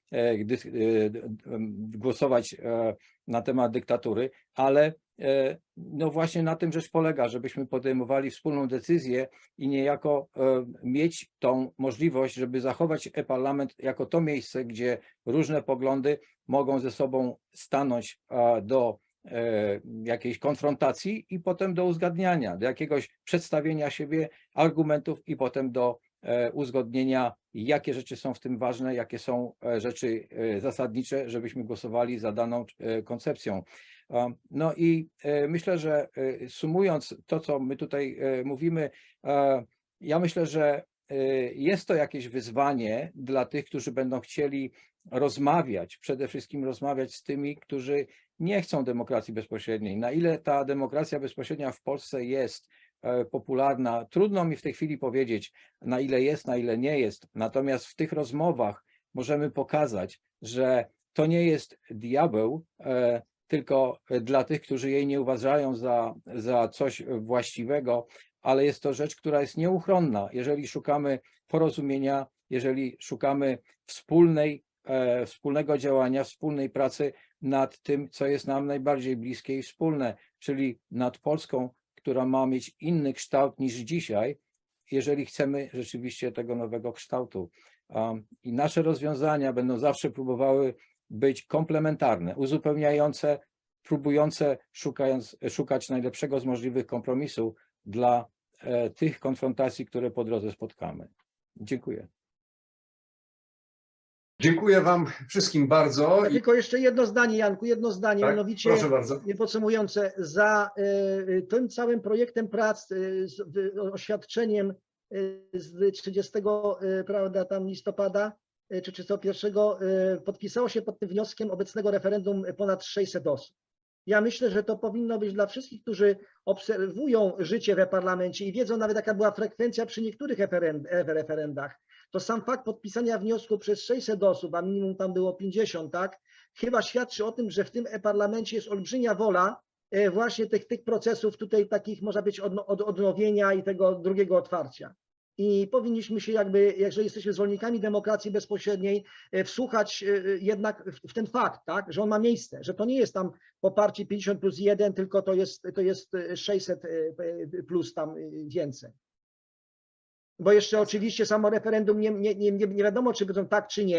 głosować na temat dyktatury, ale no właśnie na tym rzecz polega, żebyśmy podejmowali wspólną decyzję i niejako mieć tą możliwość, żeby zachować e-parlament jako to miejsce, gdzie różne poglądy mogą ze sobą stanąć do jakiejś konfrontacji i potem do uzgadniania, do jakiegoś przedstawienia siebie argumentów i potem do uzgodnienia, jakie rzeczy są w tym ważne, jakie są rzeczy zasadnicze, żebyśmy głosowali za daną koncepcją. No i myślę, że sumując to, co my tutaj mówimy, ja myślę, że jest to jakieś wyzwanie dla tych, którzy będą chcieli rozmawiać, przede wszystkim rozmawiać z tymi, którzy nie chcą demokracji bezpośredniej. Na ile ta demokracja bezpośrednia w Polsce jest popularna, trudno mi w tej chwili powiedzieć, na ile jest, na ile nie jest. Natomiast w tych rozmowach możemy pokazać, że to nie jest diabeł, tylko dla tych, którzy jej nie uważają za coś właściwego, ale jest to rzecz, która jest nieuchronna. Jeżeli szukamy porozumienia, jeżeli szukamy wspólnego działania, wspólnej pracy nad tym, co jest nam najbardziej bliskie i wspólne, czyli nad Polską, która ma mieć inny kształt niż dzisiaj, jeżeli chcemy rzeczywiście tego nowego kształtu. I nasze rozwiązania będą zawsze próbowały być komplementarne, uzupełniające, próbujące szukać najlepszego z możliwych kompromisów dla tych konfrontacji, które po drodze spotkamy. Dziękuję. Dziękuję Wam wszystkim bardzo. Ja tylko jeszcze jedno zdanie, Janku, jedno zdanie, Tak, mianowicie proszę bardzo. podsumujące. Za tym całym projektem prac, z oświadczeniem z 30, prawda, tam listopada czy 31 podpisało się pod tym wnioskiem obecnego referendum ponad 600 osób. Ja myślę, że to powinno być dla wszystkich, którzy obserwują życie w e-parlamencie i wiedzą nawet, jaka była frekwencja przy niektórych referendach. To sam fakt podpisania wniosku przez 600 osób, a minimum tam było 50, tak, chyba świadczy o tym, że w tym e-parlamencie jest olbrzymia wola właśnie tych procesów tutaj takich, można być, odnowienia i tego drugiego otwarcia. I powinniśmy się jakby, jeżeli jesteśmy zwolennikami demokracji bezpośredniej, wsłuchać jednak w ten fakt, tak, że on ma miejsce, że to nie jest tam poparcie 50+1, tylko to jest 600 plus tam więcej. Bo jeszcze oczywiście samo referendum nie wiadomo, czy będą tak, czy nie,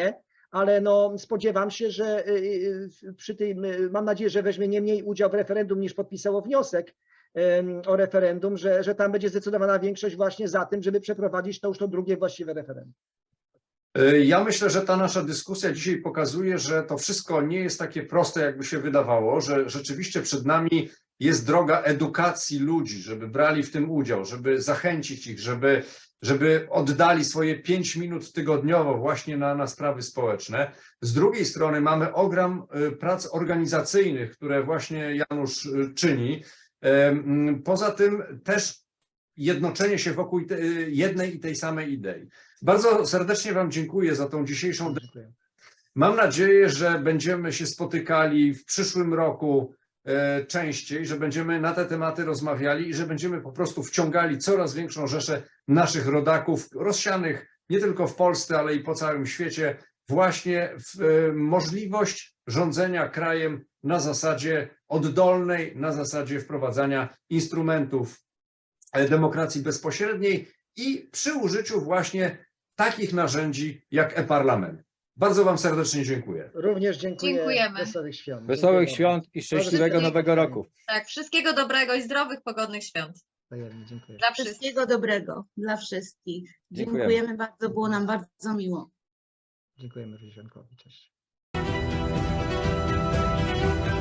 ale no, spodziewam się, że przy tym, mam nadzieję, że weźmie nie mniej udział w referendum niż podpisało wniosek o referendum, że tam będzie zdecydowana większość właśnie za tym, żeby przeprowadzić to już to drugie właściwe referendum. Ja myślę, że ta nasza dyskusja dzisiaj pokazuje, że to wszystko nie jest takie proste, jakby się wydawało, że rzeczywiście przed nami jest droga edukacji ludzi, żeby brali w tym udział, żeby zachęcić ich, żeby oddali swoje 5 minut tygodniowo właśnie na sprawy społeczne. Z drugiej strony mamy ogrom prac organizacyjnych, które właśnie Janusz czyni. Poza tym też jednoczenie się wokół jednej i tej samej idei. Bardzo serdecznie Wam dziękuję za tą dzisiejszą dyskusję. Mam nadzieję, że będziemy się spotykali w przyszłym roku częściej, że będziemy na te tematy rozmawiali i że będziemy po prostu wciągali coraz większą rzeszę naszych rodaków rozsianych nie tylko w Polsce, ale i po całym świecie właśnie w możliwość rządzenia krajem na zasadzie oddolnej, na zasadzie wprowadzania instrumentów demokracji bezpośredniej i przy użyciu właśnie takich narzędzi jak e-Parlament. Bardzo Wam serdecznie dziękuję. Również dziękuję. Dziękujemy. Wesołych świąt. Wesołych Dziękuję świąt i szczęśliwego Bardzo nowego roku. Tak, wszystkiego dobrego i zdrowych, pogodnych świąt bardzo. Dziękuję. dla wszystkich. Wszystkiego dobrego dla wszystkich. Dziękujemy. Dziękujemy bardzo, było nam bardzo miło. Dziękujemy Rysiankowi. Cześć.